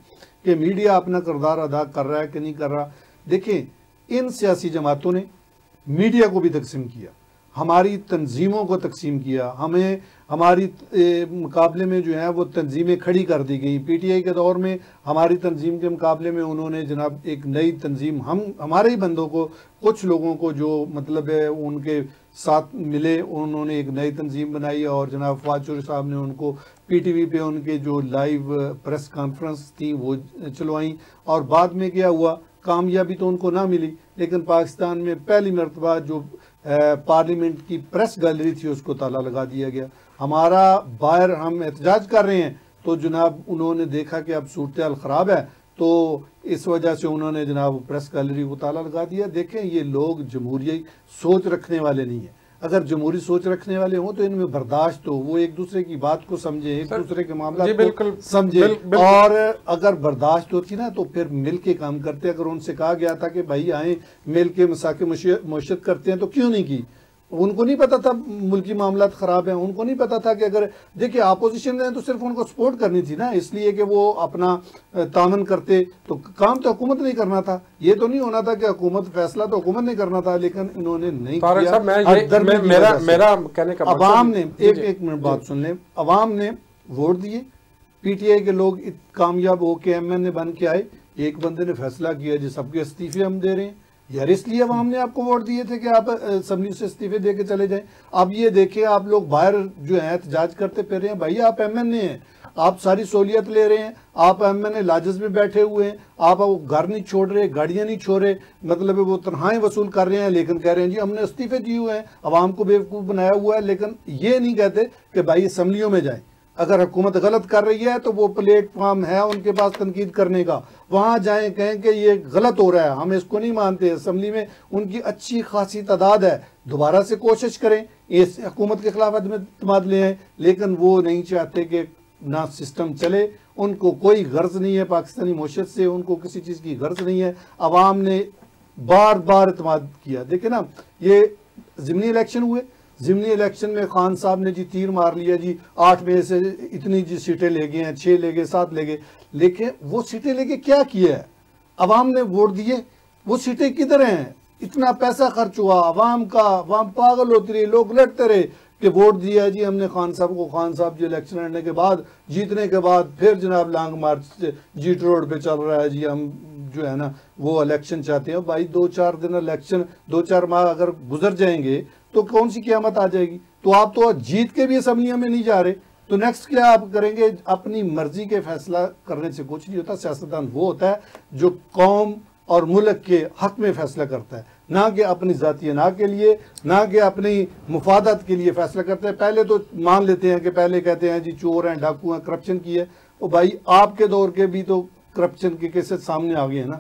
कि मीडिया अपना किरदार अदा कर रहा है कि नहीं कर रहा। देखें, इन सियासी जमातों ने मीडिया को भी तकसीम किया, हमारी तंजीमों को तकसीम किया, हमें हमारी मुकाबले में जो है वो तंजीमें खड़ी कर दी गई। पीटीआई के दौर में हमारी तंजीम के मुकाबले में उन्होंने जनाब एक नई तंजीम, हम हमारे ही बंदों को, कुछ लोगों को जो मतलब है उनके साथ मिले, उन्होंने एक नई तंजीम बनाई और जनाब फवाद चौधरी साहब ने उनको पीटीवी पे उनके जो लाइव प्रेस कॉन्फ्रेंस थी वो चलवाई। और बाद में क्या हुआ, कामयाबी तो उनको ना मिली, लेकिन पाकिस्तान में पहली मरतबा जो पार्लियामेंट की प्रेस गैलरी थी उसको ताला लगा दिया गया। हमारा बाहर हम एहतजाज कर रहे हैं तो जनाब उन्होंने देखा कि अब सूरत हाल ख़राब है, तो इस वजह से उन्होंने जनाब प्रेस गैलरी को ताला लगा दिया। देखें, ये लोग जमहूरी सोच रखने वाले नहीं है। अगर जमहूरी सोच रखने वाले हों तो इनमें बर्दाश्त हो, वो एक दूसरे की बात को समझे, एक दूसरे के मामला को समझे। और अगर बर्दाश्त होती ना तो फिर मिल के काम करते। अगर उनसे कहा गया था कि भाई आए मिल के मसाके मुशत करते हैं तो क्यों नहीं की? उनको नहीं पता था मुल्की मामला खराब है, उनको नहीं पता था कि अगर देखिए अपोजिशन है तो सिर्फ उनको सपोर्ट करनी थी ना, इसलिए कि वो अपना तामन करते तो काम तो हुकूमत नहीं करना था। ये तो नहीं होना था कि हुकूमत फैसला तो हुकूमत नहीं करना था, लेकिन इन्होंने नहीं किया। मैं ये, मैं, मेरा मेरा कहने का अवाम ने एक एक मिनट बात सुन लें, अवाम ने वोट दिए, पीटीआई के लोग कामयाब होके एम एन ए बन के आए, एक बंदे ने फैसला किया जी सबके इस्तीफे हम दे रहे हैं। यार इसलिए अब हमने आपको वोट दिए थे कि आप असेंबली से इस्तीफे दे के चले जाएं। अब ये देखिए आप लोग बाहर जो है एहतजाज करते फिर रहे हैं, भाई आप एम एन ए हैं, आप सारी सहूलियत ले रहे हैं, आप एम एन ए लाजस में बैठे हुए हैं, आप वो घर नहीं छोड़ रहे, गाड़ियां नहीं छोड़ रहे, मतलब वो तनख्वाहें वसूल कर रहे हैं, लेकिन कह रहे हैं जी हमने इस्तीफे दिए हुए हैं, अवाम को बेवकूफ़ बनाया हुआ है। लेकिन ये नहीं कहते कि भाई असम्बलियों में जाएं। अगर हुकूमत गलत कर रही है तो वो प्लेटफॉर्म है उनके पास तनकीद करने का, वहाँ जाएं, कहें कि ये गलत हो रहा है, हम इसको नहीं मानते। असम्बली में उनकी अच्छी खासी तादाद है, दोबारा से कोशिश करें, इस हुकूमत के खिलाफ अदम इत्मीनाद ले आए। लेकिन वो नहीं चाहते कि ना सिस्टम चले, उनको कोई गर्ज नहीं है पाकिस्तानी मौशत से, उनको किसी चीज़ की गर्ज नहीं है। अवाम ने बार बार इत्मीनाद किया। देखे ना, ये ज़िमनी इलेक्शन हुए, ज़िमनी इलेक्शन में खान साहब ने जी तीर मार लिया जी, आठ में से इतनी जी सीटें ले गए हैं, छः ले गए, सात ले गए, लेकिन वो सीटें लेके क्या किया है? अवाम ने वोट दिए, वो सीटें किधर हैं? इतना पैसा खर्च हुआ अवाम का, अवाम पागल होती रही, लोग लड़ते रहे कि वोट दिया जी हमने खान साहब को। खान साहब जी इलेक्शन लड़ने के बाद, जीतने के बाद फिर जनाब लॉन्ग मार्च जीट रोड पे चल रहा है जी, हम जो है ना वो इलेक्शन चाहते हैं। भाई दो चार दिन इलेक्शन, दो चार माह अगर गुजर जाएंगे तो कौन सी क़यामत आ जाएगी? तो आप तो जीत के भी असम्बलियों में नहीं जा रहे, तो नेक्स्ट क्या आप करेंगे? अपनी मर्जी के फैसला करने से कुछ नहीं होता। सियासतदान वो होता है जो कौम और मुल्क के हक में फैसला करता है, ना कि अपनी ज़ाती ना के लिए, ना कि अपनी मुफादत के लिए फैसला करते हैं। पहले तो मान लेते हैं कि पहले कहते हैं जी चोर हैं, डाकू हैं, करप्शन की है। तो भाई आपके दौर के भी तो करप्शन के केसेस सामने आ गए हैं ना।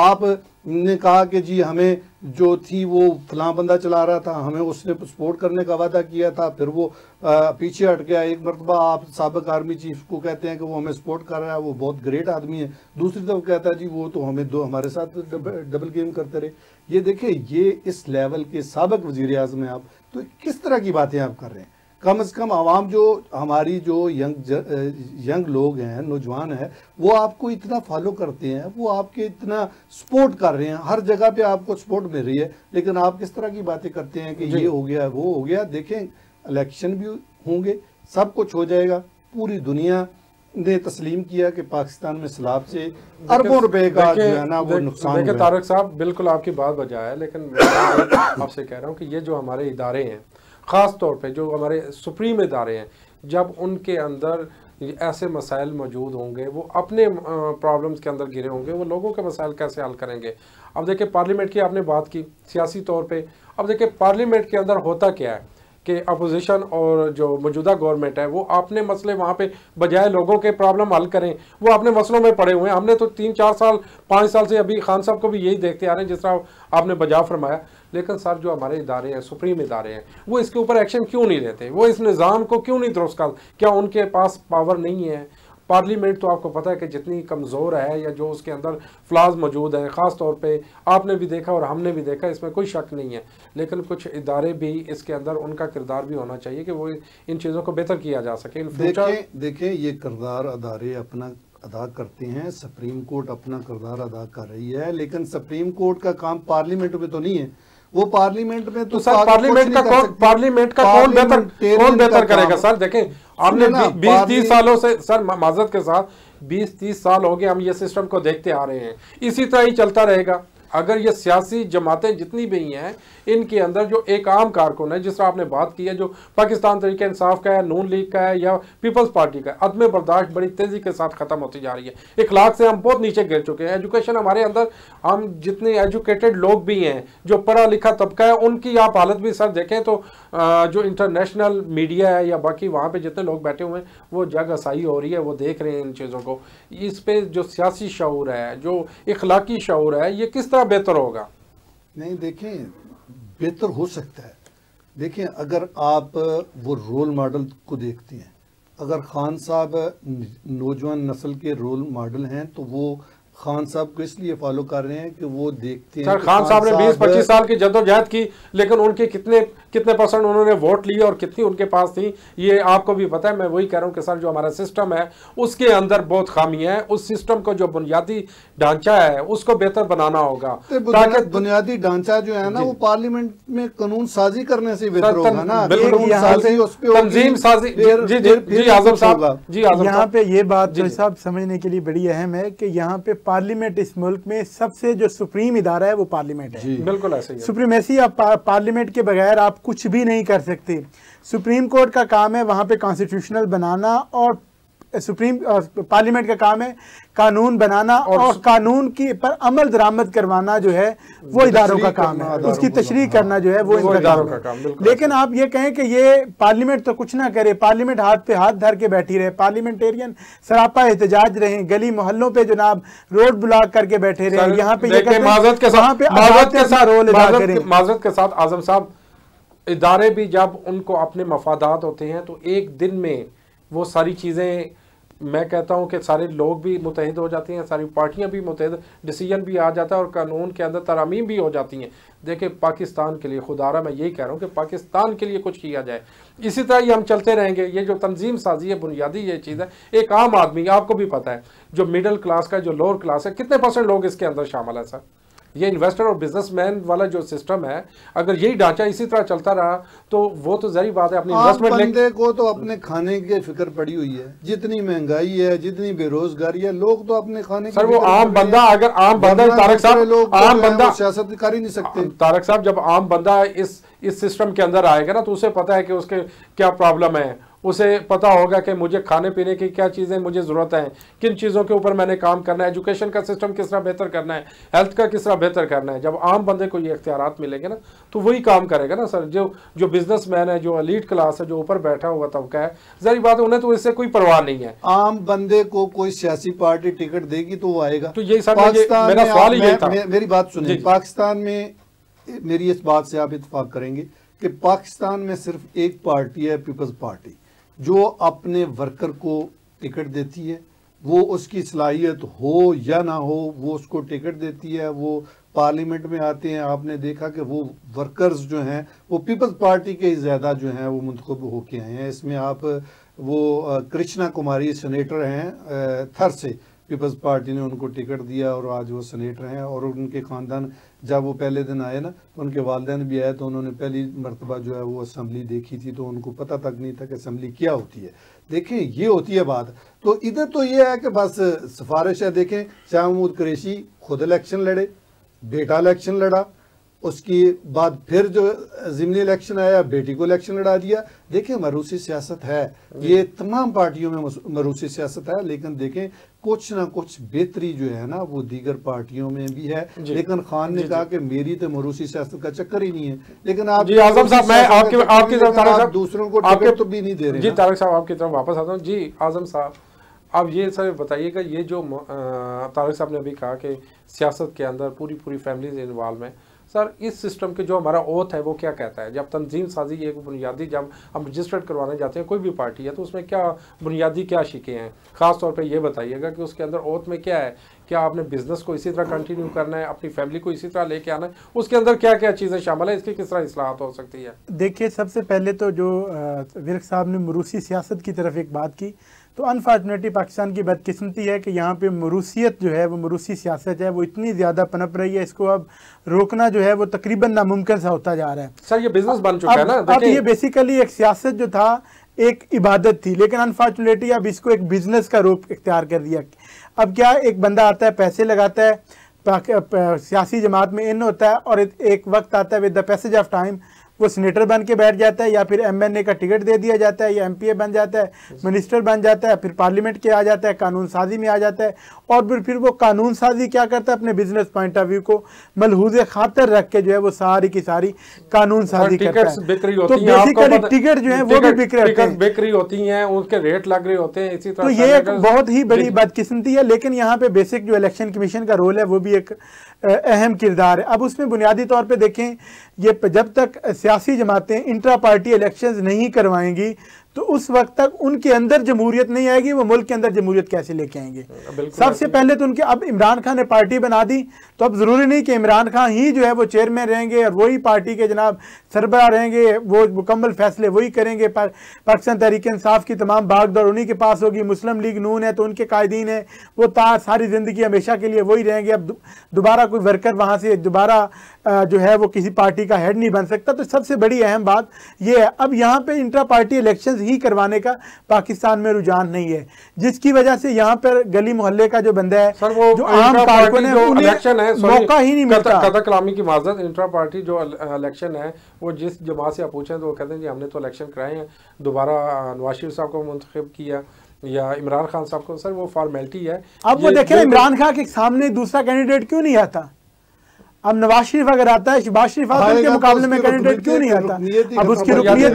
आपने कहा कि जी हमें जो थी वो फलां बंदा चला रहा था, हमें उसने सपोर्ट करने का वादा किया था, फिर वो आ, पीछे हट गया। एक मरतबा आप साबिक आर्मी चीफ को कहते हैं कि वो हमें सपोर्ट कर रहा है, वो बहुत ग्रेट आदमी है, दूसरी तरफ कहता है जी वो तो हमें दो हमारे साथ डबल गेम करते रहे। ये देखिए, ये इस लेवल के साबिक वज़ीर आज़म हैं आप, तो किस तरह की बातें आप कर रहे हैं? कम से कम आवाम जो हमारी जो यंग यंग लोग हैं, नौजवान हैं, वो आपको इतना फॉलो करते हैं, वो आपके इतना सपोर्ट कर रहे हैं, हर जगह पे आपको सपोर्ट मिल रही है, लेकिन आप किस तरह की बातें करते हैं कि ये हो गया वो हो गया। देखें, इलेक्शन भी होंगे, सब कुछ हो जाएगा। पूरी दुनिया ने तस्लीम किया कि पाकिस्तान में सैलाब से अरबों रुपए का जो है ना वो नुकसान। देखिए तारक साहब, बिल्कुल आपकी बात बजा है, लेकिन मैं आपसे कह रहा हूँ कि ये जो हमारे इदारे हैं, ख़ास तौर पे जो हमारे सुप्रीम इदारे हैं, जब उनके अंदर ऐसे मसाइल मौजूद होंगे, वो अपने प्रॉब्लम्स के अंदर घिरे होंगे, वो लोगों के मसाइल कैसे हल करेंगे? अब देखिए पार्लियामेंट की आपने बात की सियासी तौर पे। अब देखिए पार्लियामेंट के अंदर होता क्या है कि अपोजिशन और जो मौजूदा गवर्नमेंट है वो अपने मसले वहाँ पे बजाय लोगों के प्रॉब्लम हल करें, वो अपने मसलों में पड़े हुए हैं। हमने तो तीन चार साल पाँच साल से अभी खान साहब को भी यही देखते आ रहे हैं जिस तरह आपने बजा फरमाया। लेकिन सर जो हमारे इदारे हैं, सुप्रीम इदारे हैं, वो इसके ऊपर एक्शन क्यों नहीं लेते? वो इस निज़ाम को क्यों नहीं दुरुस्त कर? क्या उनके पास पावर नहीं है? पार्लियामेंट तो आपको पता है कि जितनी कमज़ोर है या जो उसके अंदर फ्लाज मौजूद हैं, ख़ास तौर पे आपने भी देखा और हमने भी देखा, इसमें कोई शक नहीं है, लेकिन कुछ इदारे भी इसके अंदर उनका किरदार भी होना चाहिए कि वो इन चीज़ों को बेहतर किया जा सके। देखें देखें ये किरदार अदारे अपना अदा करते हैं, सुप्रीम कोर्ट अपना किरदार अदा कर रही है, लेकिन सुप्रीम कोर्ट का काम पार्लियामेंट में तो नहीं है। वो पार्लियामेंट में तो, तो सर पार्लियामेंट का कौन पार्लियामेंट का कौन बेहतर कौन बेहतर करेगा सर? देखें आपने बीस तीस सालों से सर माजरत के साथ बीस तीस साल हो गए हम ये सिस्टम को देखते आ रहे हैं, इसी तरह ही चलता रहेगा। अगर ये सियासी जमातें जितनी भी हैं इनके अंदर जो एक आम कारकुन है, जिस तरह आपने बात की है, जो पाकिस्तान तरीके इंसाफ का है, नून लीग का है या पीपल्स पार्टी का है, अदम बर्दाश्त बड़ी तेजी के साथ खत्म होती जा रही है। इखलाक से हम बहुत नीचे गिर चुके हैं। एजुकेशन हमारे अंदर, हम जितने एजुकेटेड लोग भी हैं, जो पढ़ा लिखा तबका है, उनकी आप हालत भी सर देखें तो जो इंटरनेशनल मीडिया है या बाकी वहाँ पे जितने लोग बैठे हुए हैं वो जग असाई हो रही है, वो देख रहे हैं इन चीज़ों को। इस पे जो सियासी शऊर है, जो इखलाकी शऊर है, ये किस तरह बेहतर होगा? नहीं देखें, बेहतर हो सकता है। देखें अगर आप वो रोल मॉडल को देखते हैं, अगर खान साहब नौजवान नस्ल के रोल मॉडल हैं तो वो खान साहब को इसलिए फॉलो कर रहे हैं कि वो देखते हैं। सर खान साहब ने बीस पच्चीस साल की जद्दोजहद की, लेकिन उनके कितने कितने परसेंट उन्होंने वोट लिए और कितनी उनके पास थी ये आपको भी पता है। मैं वही कह रहा हूँ कि सर जो हमारा सिस्टम है उसके अंदर बहुत खामी है। उस सिस्टम को जो बुनियादी ढांचा है उसको बेहतर बनाना होगा, ताकि बुनियादी ढांचा जो है ना वो पार्लियामेंट में कानून साजी करने से बेहतर होगा ना। तंजीम साजी। जी जी आजम साहब, जी यहाँ पे ये बात जो साहब समझने के लिए बड़ी अहम है कि यहाँ पे पार्लियामेंट इस मुल्क में सबसे जो सुप्रीम इदारा है वो पार्लियामेंट है। बिल्कुल ऐसे ही है। सुप्रीमेसी आप पार्लियामेंट के बगैर आप कुछ भी नहीं कर सकते। सुप्रीम कोर्ट का काम है वहां पे कॉन्स्टिट्यूशनल बनाना और सुप्रीम पार्लियामेंट का काम है कानून बनाना और, और कानून की पर अमल दरामद करवाना जो है वो इदारों का काम है, उसकी तशरीह करना जो है वो इदारों का काम है। लेकिन आप ये कहें कि ये पार्लियामेंट तो कुछ ना करे, पार्लियामेंट हाथ पे हाथ धर के बैठी रहे, पार्लियामेंटेरियन सरापा एहतजाज रहे, गली मोहल्लों पे जनाब रोड ब्लॉक करके बैठे रहे, यहाँ पे माजरत के साथ आजम साहब इदारे भी जब उनको अपने मफादात होते हैं तो एक दिन में वो सारी चीज़ें, मैं कहता हूं कि सारे लोग भी मुतहद हो जाती हैं, सारी पार्टियां भी मुतहद, डिसीजन भी आ जाता है और कानून के अंदर तरामीम भी हो जाती हैं। देखिए पाकिस्तान के लिए खुदारा मैं यही कह रहा हूं कि पाकिस्तान के लिए कुछ किया जाए। इसी तरह ही हम चलते रहेंगे। ये जो तंजीम साजी है बुनियादी ये चीज़ है। एक आम आदमी, आपको भी पता है, जो मिडिल क्लास का, जो लोअर क्लास है, कितने परसेंट लोग इसके अंदर शामिल है सर? ये इन्वेस्टर और बिजनेसमैन वाला जो सिस्टम है, अगर यही ढांचा इसी तरह चलता रहा तो वो तो जरी बात है अपनी इन्वेस्टमेंट बंदे को तो अपने खाने की फिक्र पड़ी हुई है। जितनी महंगाई है, जितनी बेरोजगारी है, लोग तो अपने खाने सर वो आम बंदा, अगर आम बंदा तारक साहब आम बंदा सियासत कर ही नहीं सकते। तारक साहब जब आम बंदा इस इस सिस्टम के अंदर आएगा ना तो उसे पता है कि उसके क्या प्रॉब्लम है, उसे पता होगा कि मुझे खाने पीने की क्या चीज़ें मुझे ज़रूरत है, किन चीज़ों के ऊपर मैंने काम करना है, एजुकेशन का सिस्टम किस तरह बेहतर करना है, हेल्थ का किस तरह बेहतर करना है। जब आम बंदे को ये इख्तियारात मिलेंगे ना तो वही काम करेगा ना सर। जो जो बिजनेसमैन है, जो एलीट क्लास है, जो ऊपर बैठा हुआ तबका है, जाहिर बात है उन्हें तो इससे कोई परवाह नहीं है। आम बंदे को कोई सियासी पार्टी टिकट देगी तो वो आएगा। तो यही सर मेरा सवाल ही यही था। मेरी बात सुनिए, पाकिस्तान में मेरी इस बात से आप इत्तेफाक करेंगे कि पाकिस्तान में सिर्फ एक पार्टी है, पीपल्स पार्टी, जो अपने वर्कर को टिकट देती है। वो उसकी सलाहियत हो या ना हो वो उसको टिकट देती है, वो पार्लियामेंट में आते हैं। आपने देखा कि वो वर्कर्स जो हैं वो पीपल्स पार्टी के ही ज़्यादा जो हैं वो मुंतखब होके आए हैं। इसमें आप वो कृष्णा कुमारी सेनेटर हैं थर से, पीपल्स पार्टी ने उनको टिकट दिया और आज वो सेनेटर हैं। और उनके ख़ानदान जब वो पहले दिन आए ना तो उनके वालिदैन भी आए तो उन्होंने पहली मरतबा जो है वो असम्बली देखी थी, तो उनको पता तक नहीं था कि असम्बली क्या होती है। देखें ये होती है बात। तो इधर तो ये है कि बस सिफारिश है। देखें शाह महमूद कुरैशी खुद इलेक्शन लड़े, बेटा इलेक्शन लड़ा, उसके बाद फिर जो ज़िमनी इलेक्शन आया बेटी को इलेक्शन लड़ा दिया। देखें मरूसी सियासत है, ये तमाम पार्टियों में मरूसी सियासत है, लेकिन देखें कुछ ना कुछ बेहतरी जो है ना वो दीगर पार्टियों में भी है। लेकिन खान ने कहा कि मेरी तो मरूसी सियासत का चक्कर ही नहीं है। लेकिन आप जी आजम साहब, मैं आपकी आपकी तरफ तारक साहब दूसरों को टिकट तो भी नहीं दे रहे। जी तारक साहब आपकी तरफ वापस आता हूँ। जी आजम साहब अब ये सर बताइएगा, ये जो तारक साहब ने अभी कहा कि सियासत के अंदर पूरी पूरी फैमिलीज इन्वॉल्व हैं, सर इस सिस्टम के जो हमारा ओथ है वो क्या कहता है? जब तंजीम साजी एक बुनियादी, जब हम रजिस्टर्ड करवाने जाते हैं कोई भी पार्टी है तो उसमें क्या बुनियादी क्या शिके हैं? ख़ास तौर पे ये बताइएगा कि उसके अंदर ओथ में क्या है। क्या आपने बिजनेस को इसी तरह कंटिन्यू करना है, अपनी फैमिली को इसी तरह लेके आना है? उसके अंदर क्या क्या चीज़ें शामिल है, इसकी किस तरह इस्लाहत हो सकती है? देखिए सबसे पहले तो जो विर्क साहब ने मरूसी सियासत की तरफ एक बात की, तो अनफॉर्चुनेटली पाकिस्तान की बदकिस्मती है कि यहाँ पे मरूसियत जो है वो मरूसी सियासत है वो इतनी ज़्यादा पनप रही है, इसको अब रोकना जो है वो तकरीबन नामुमकिन सा होता जा रहा है। सर ये बिजनेस बन चुका है ना। अब ये बेसिकली एक सियासत जो था एक इबादत थी, लेकिन अनफॉर्चुनेटली अब इसको एक बिजनेस का रूप इख्तियार कर दिया। अब क्या, एक बंदा आता है, पैसे लगाता है, सियासी जमात में इन होता है और एक वक्त आता है with the passage of time वो सीनेटर बन के बैठ जाता है, या फिर एमएनए का टिकट दे दिया जाता है, या एमपीए बन जाता है, मिनिस्टर बन जाता है, फिर पार्लियामेंट के आ जाता है, कानून साजी में आ जाता है, और फिर फिर वो कानून साजी क्या करता है, अपने बिजनेस पॉइंट ऑफ व्यू को मलहूज खातर रख के जो है वो सारी की सारी कानून साजी करता है। तो बेसिकली टिकट जो है वो भी बिक रहे हैं, बिक्री होती हैं, उनके रेट लग रहे होते हैं, इसी तरह। तो ये एक बहुत ही बड़ी बदकिस्मती है। लेकिन यहाँ पे बेसिक जो इलेक्शन कमीशन का रोल है वो भी एक अहम किरदार है। अब उसमें बुनियादी तौर पे देखें, ये जब तक सियासी जमातें इंट्रा पार्टी इलेक्शंस नहीं करवाएंगी तो उस वक्त तक उनके अंदर जमहूरियत नहीं आएगी, वो मुल्क के अंदर जमहूरियत कैसे लेके आएंगे? सबसे पहले तो उनके, अब इमरान खान ने पार्टी बना दी तो अब जरूरी नहीं कि इमरान खान ही जो है वो चेयरमैन रहेंगे और वही पार्टी के जनाब सरबराह रहेंगे, वो मुकम्मल फैसले वही करेंगे। पा, पाकिस्तान तहरीक इंसाफ की तमाम भागदौड़ उन्हीं के पास होगी, मुस्लिम लीग नून है तो उनके कायदीन है वो ता सारी ज़िंदगी हमेशा के लिए वही रहेंगे। अब दोबारा कोई वर्कर वहाँ से दोबारा जो है वो किसी पार्टी का हेड नहीं बन सकता। तो सबसे बड़ी अहम बात ये है, अब यहाँ पे इंट्रा पार्टी इलेक्शंस ही करवाने का पाकिस्तान में रुझान नहीं है, जिसकी वजह से यहाँ पर गली मोहल्ले का जो बंदा है, सर वो जो आम कारकुन है, इलेक्शन है, मौका ही नहीं मिलता। कथा कलामी की माजरत, इंट्रा पार्टी जो इलेक्शन है वो जिस जमात से आप पूछें तो वो कहते हैं जी हमने तो इलेक्शन कराए हैं, दोबारा नवाज शरीफ साहब को मुंतखब किया या इमरान खान साहब को, सर वो फॉर्मेलिटी है। अब वो देखें इमरान खान के सामने दूसरा कैंडिडेट क्यों नहीं आता? अब नवाज शरीफ अगर आता है, शहबाज शरीफ आता है, उनके मुकाबले में कैंडिडेट क्यों नहीं आता? अब उसकी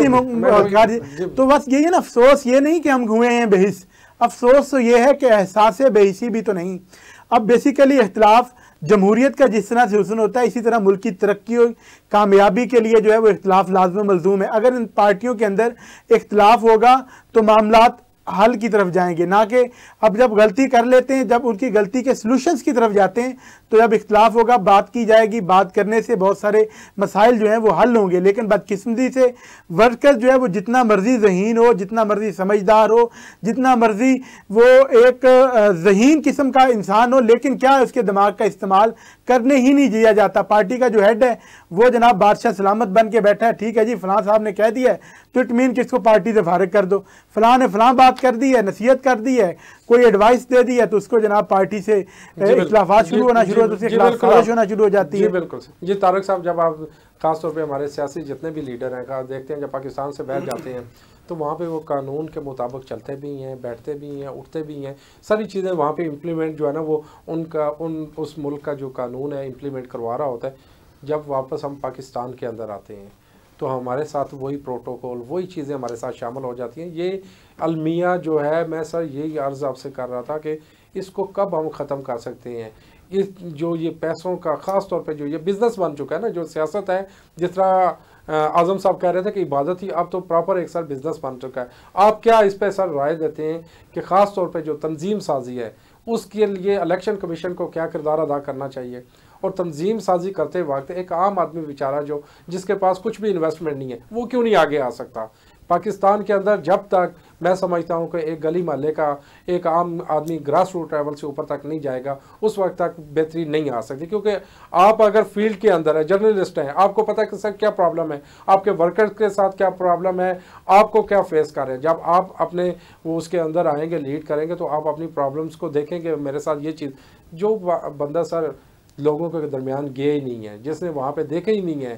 रुकनियत। तो बस यही है ना, अफसोस ये नहीं कि हम हुए हैं बेहिस, अफसोस तो ये है कि एहसास बेहिसी भी तो नहीं। अब बेसिकली इख्तिलाफ जमहूरियत का जिस तरह से हुस्न होता है, इसी तरह मुल्क की तरक्की और कामयाबी के लिए जो है वो इख्तिलाफ लाज़िम मलज़ूम है। अगर इन पार्टियों के अंदर इख्तिलाफ होगा तो मामलात हल की तरफ जाएंगे, ना कि अब जब गलती कर लेते हैं, जब उनकी गलती के सलूशंस की तरफ जाते हैं तो जब इख्तिलाफ होगा बात की जाएगी, बात करने से बहुत सारे मसाइल जो हैं वो हल होंगे। लेकिन बदकिस्मती से वर्कर जो है वो जितना मर्जी ज़हीन हो, जितना मर्जी समझदार हो, जितना मर्जी वो एक ज़हीन किस्म का इंसान हो, लेकिन क्या है उसके दिमाग का इस्तेमाल करने ही नहीं दिया जाता। पार्टी का जो हेड है वो जनाब बादशाह सलामत बन के बैठा है, ठीक है जी फलां साहब ने कह दिया है तो इट मीन किसको पार्टी से फारिग कर दो, फलां ने फलां बात कर दी है, नसीहत कर दी है, कोई एडवाइस दे दी है तो उसको जनाब पार्टी से इख्तिलाफात शुरू होना शुरू होता है, खारिश होना शुरू हो जाती है। बिल्कुल जी तारिक साहब, जब आप खासतौर पे हमारे सियासी जितने भी लीडर हैं का देखते हैं, जब पाकिस्तान से बाहर जाते हैं तो वहाँ पे वो कानून के मुताबिक चलते भी हैं, बैठते भी हैं, उठते भी हैं, सारी चीज़ें वहाँ पे इम्प्लीमेंट जो है ना वो उनका उन उस मुल्क का जो कानून है इम्प्लीमेंट करवा रहा होता है। जब वापस हम पाकिस्तान के अंदर आते हैं तो हमारे साथ वही प्रोटोकॉल, वही चीज़ें हमारे साथ शामिल हो जाती हैं। ये अलमिया जो है, मैं सर यही अर्ज़ आपसे कर रहा था कि इसको कब हम ख़त्म कर सकते हैं। इस जो ये पैसों का ख़ास तौर पे जो ये बिज़नेस बन चुका है ना, जो सियासत है, जिस तरह आज़म साहब कह रहे थे कि इबादत ही, अब तो प्रॉपर एक सर बिज़नेस बन चुका है। आप क्या इस पर सर राय देते हैं कि ख़ास तौर पे जो तंजीम साजी है उसके लिए इलेक्शन कमीशन को क्या किरदार अदा करना चाहिए, और तंजीम साजी करते वक्त एक आम आदमी बेचारा जो जिसके पास कुछ भी इन्वेस्टमेंट नहीं है वो क्यों नहीं आगे आ सकता? पाकिस्तान के अंदर जब तक मैं समझता हूँ कि एक गली मोहल्ले का एक आम आदमी ग्रास रूट लेवल से ऊपर तक नहीं जाएगा, उस वक्त तक बेहतरी नहीं आ सकती। क्योंकि आप अगर फील्ड के अंदर है, जर्नलिस्ट हैं, आपको पता है कि सर क्या प्रॉब्लम है, आपके वर्कर्स के साथ क्या प्रॉब्लम है, आपको क्या फेस कर रहे हैं। जब आप अपने वो उसके अंदर आएंगे, लीड करेंगे, तो आप अपनी प्रॉब्लम्स को देखेंगे। मेरे साथ ये चीज़, जो बंदा सर लोगों के दरमियान गए ही नहीं है, जिसने वहाँ पे देखा ही नहीं है,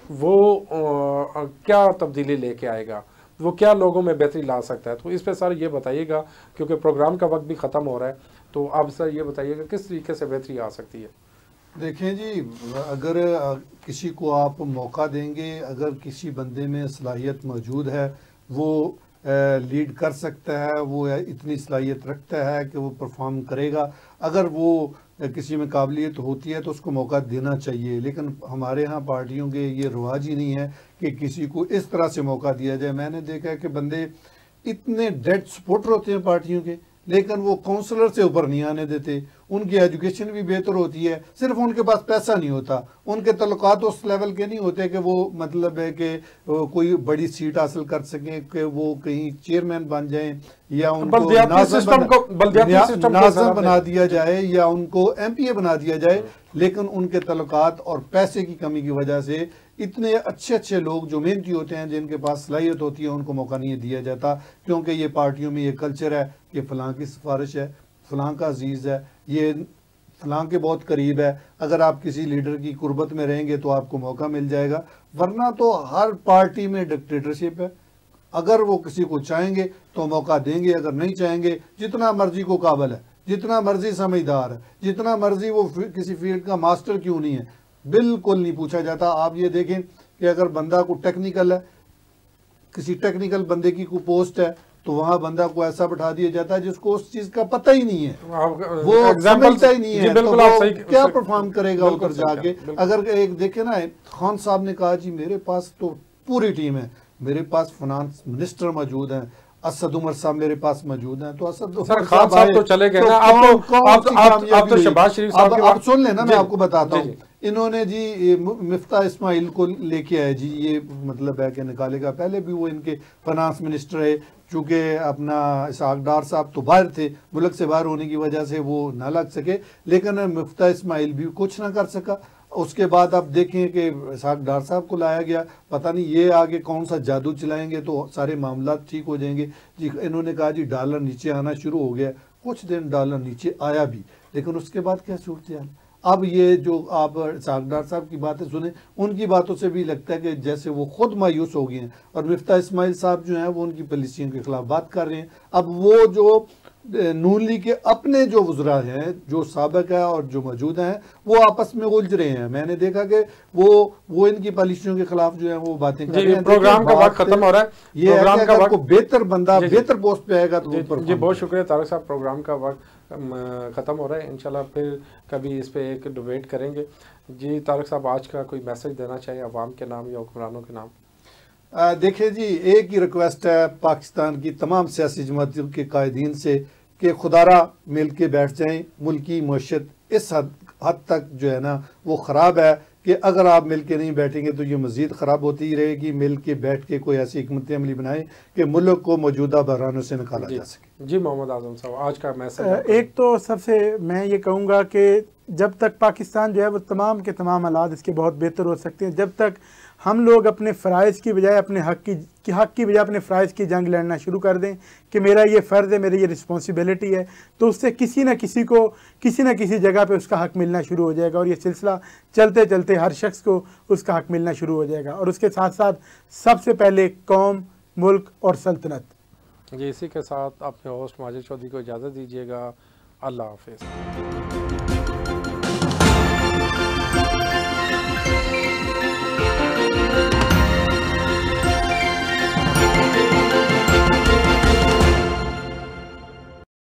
वो आ, क्या तब्दीली लेके आएगा, वो क्या लोगों में बेहतरी ला सकता है। तो इस पे सर ये बताइएगा, क्योंकि प्रोग्राम का वक्त भी ख़त्म हो रहा है, तो आप सर ये बताइएगा किस तरीके से बेहतरी आ सकती है। देखें जी, अगर किसी को आप मौका देंगे, अगर किसी बंदे में सलाहियत मौजूद है, वो लीड कर सकता है, वो इतनी सलाहियत रखता है कि वो परफॉर्म करेगा, अगर वो किसी में काबिलियत होती है तो उसको मौका देना चाहिए। लेकिन हमारे यहाँ पार्टियों के ये रिवाज ही नहीं है कि किसी को इस तरह से मौका दिया जाए। मैंने देखा है कि बंदे इतने डेड सपोर्टर होते हैं पार्टियों के, लेकिन वो काउंसलर से ऊपर नहीं आने देते। उनकी एजुकेशन भी बेहतर होती है, सिर्फ उनके पास पैसा नहीं होता, उनके तल्लुकात उस लेवल के नहीं होते कि वो मतलब है कि कोई बड़ी सीट हासिल कर सकें, कि वो कहीं चेयरमैन बन जाएं या उनको नाज़म बना, नाज़म बना दिया जाए या उनको एमपीए बना दिया जाए। लेकिन उनके तल्लुकात और पैसे की कमी की वजह से इतने अच्छे अच्छे लोग जो मेहनती होते हैं, जिनके पास सलाहियत होती है, उनको मौका नहीं दिया जाता, क्योंकि ये पार्टियों में ये कल्चर है कि फलां की सिफारिश है, फलां का अजीज़ है, ये फलां के बहुत करीब है, अगर आप किसी लीडर की कुर्बत में रहेंगे तो आपको मौका मिल जाएगा। वरना तो हर पार्टी में डिक्टेटरशिप है, अगर वो किसी को चाहेंगे तो मौका देंगे, अगर नहीं चाहेंगे जितना मर्जी को काबिल है, जितना मर्जी समझदार है, जितना मर्जी वो किसी फील्ड का मास्टर क्यों नहीं है, बिल्कुल नहीं पूछा जाता। आप ये देखें कि अगर बंदा को टेक्निकल है, किसी टेक्निकल बंदे की कोई पोस्ट है, तो वहां बंदा को ऐसा बैठा दिया जाता है जिसको उस चीज का पता ही नहीं है, वो समझता ही नहीं है, तो वो क्या परफॉर्म करेगा ऊपर जाके। अगर एक देखे ना, खान साहब ने कहा जी मेरे पास तो पूरी टीम है, मेरे पास फाइनेंस मिनिस्टर मौजूद हैं, असद उमर साहब मेरे पास मौजूद हैं, तो असद सर खान साहब तो चले गए ना, आप तो आप आप तो शहबाज शरीफ साहब की बात सुन लेना, मैं आपको बताता हूँ। इन्होंने जी मिफ्ता इस्माइल को लेके आए जी, ये मतलब है कि निकालेगा, पहले भी वो इनके फाइनेंस मिनिस्टर है, चूँकि अपना इसहाक डार साहब तो बाहर थे, मुल्क से बाहर होने की वजह से वो ना लग सके, लेकिन मिफ्ता इस्माइल भी कुछ ना कर सका। उसके बाद आप देखें कि इसहाक डार साहब को लाया गया, पता नहीं ये आगे कौन सा जादू चलाएंगे तो सारे मामला ठीक हो जाएंगे जी। इन्होंने कहा जी डॉलर नीचे आना शुरू हो गया, कुछ दिन डॉलर नीचे आया भी, लेकिन उसके बाद क्या सूरत हाल। अब ये जो आप इसहाक डार साहब की बातें सुने, उनकी बातों से भी लगता है कि जैसे वो खुद मायूस हो गए हैं, और मिफ्ता इस्माइल साहब जो हैं वो उनकी पॉलिसियों के खिलाफ बात कर रहे हैं। अब वो जो नून लीग के अपने जो वज़रा हैं, जो साबिक है और जो मौजूद हैं, वो आपस में उलझ रहे हैं। मैंने देखा कि वो वो इनकी पॉलिसियों के खिलाफ जो है वो बातें कर रहे हैं। प्रोग्राम का वक्त खत्म हो रहा है, ये प्रोग्राम का वक्त बेहतर बंदा बेहतर पोस्ट पे आएगा तो जी, जी बहुत शुक्रिया तारक साहब, प्रोग्राम का वक्त ख़त्म हो रहा है, इंशाल्लाह फिर कभी इस पे एक डिबेट करेंगे। जी तारक साहब, आज का कोई मैसेज देना चाहिए अवाम के नाम या हुक्मरानों के नाम? देखिए जी, एक ही रिक्वेस्ट है पाकिस्तान की तमाम सियासी जमातों के कायदीन से कि खुदारा मिल के बैठ जाएँ। मुल्क की मईशत इस हद हद तक जो है ना वो ख़राब है कि अगर आप मिल के नहीं बैठेंगे तो ये मज़ीद ख़राब होती ही रहेगी। मिल के बैठ के कोई ऐसी हिकमत अमली बनाए कि मुल्क को मौजूदा बहरानों से निकाला जा सके। जी मोहम्मद आज़म साहब, आज का मैसेज? एक तो सबसे मैं ये कहूँगा कि जब तक पाकिस्तान जो है वो तमाम के तमाम हालात इसके बहुत बेहतर हो सकते हैं, जब तक हम लोग अपने फ़राइज़ की बजाय अपने हक़ की, की हक़ की बजाय अपने फ़राइज़ की जंग लड़ना शुरू कर दें कि मेरा ये फ़र्ज़ है, मेरी ये रिस्पॉन्सिबिलिटी है, तो उससे किसी न किसी को किसी न किसी जगह पे उसका हक़ मिलना शुरू हो जाएगा, और ये सिलसिला चलते चलते हर शख्स को उसका हक़ मिलना शुरू हो जाएगा। और उसके साथ साथ सबसे पहले कौम, मुल्क और सल्तनत। जी इसी के साथ अपने होस्ट माजिद चौधरी को इजाज़त दीजिएगा। अल्लाह हाफ़िज़।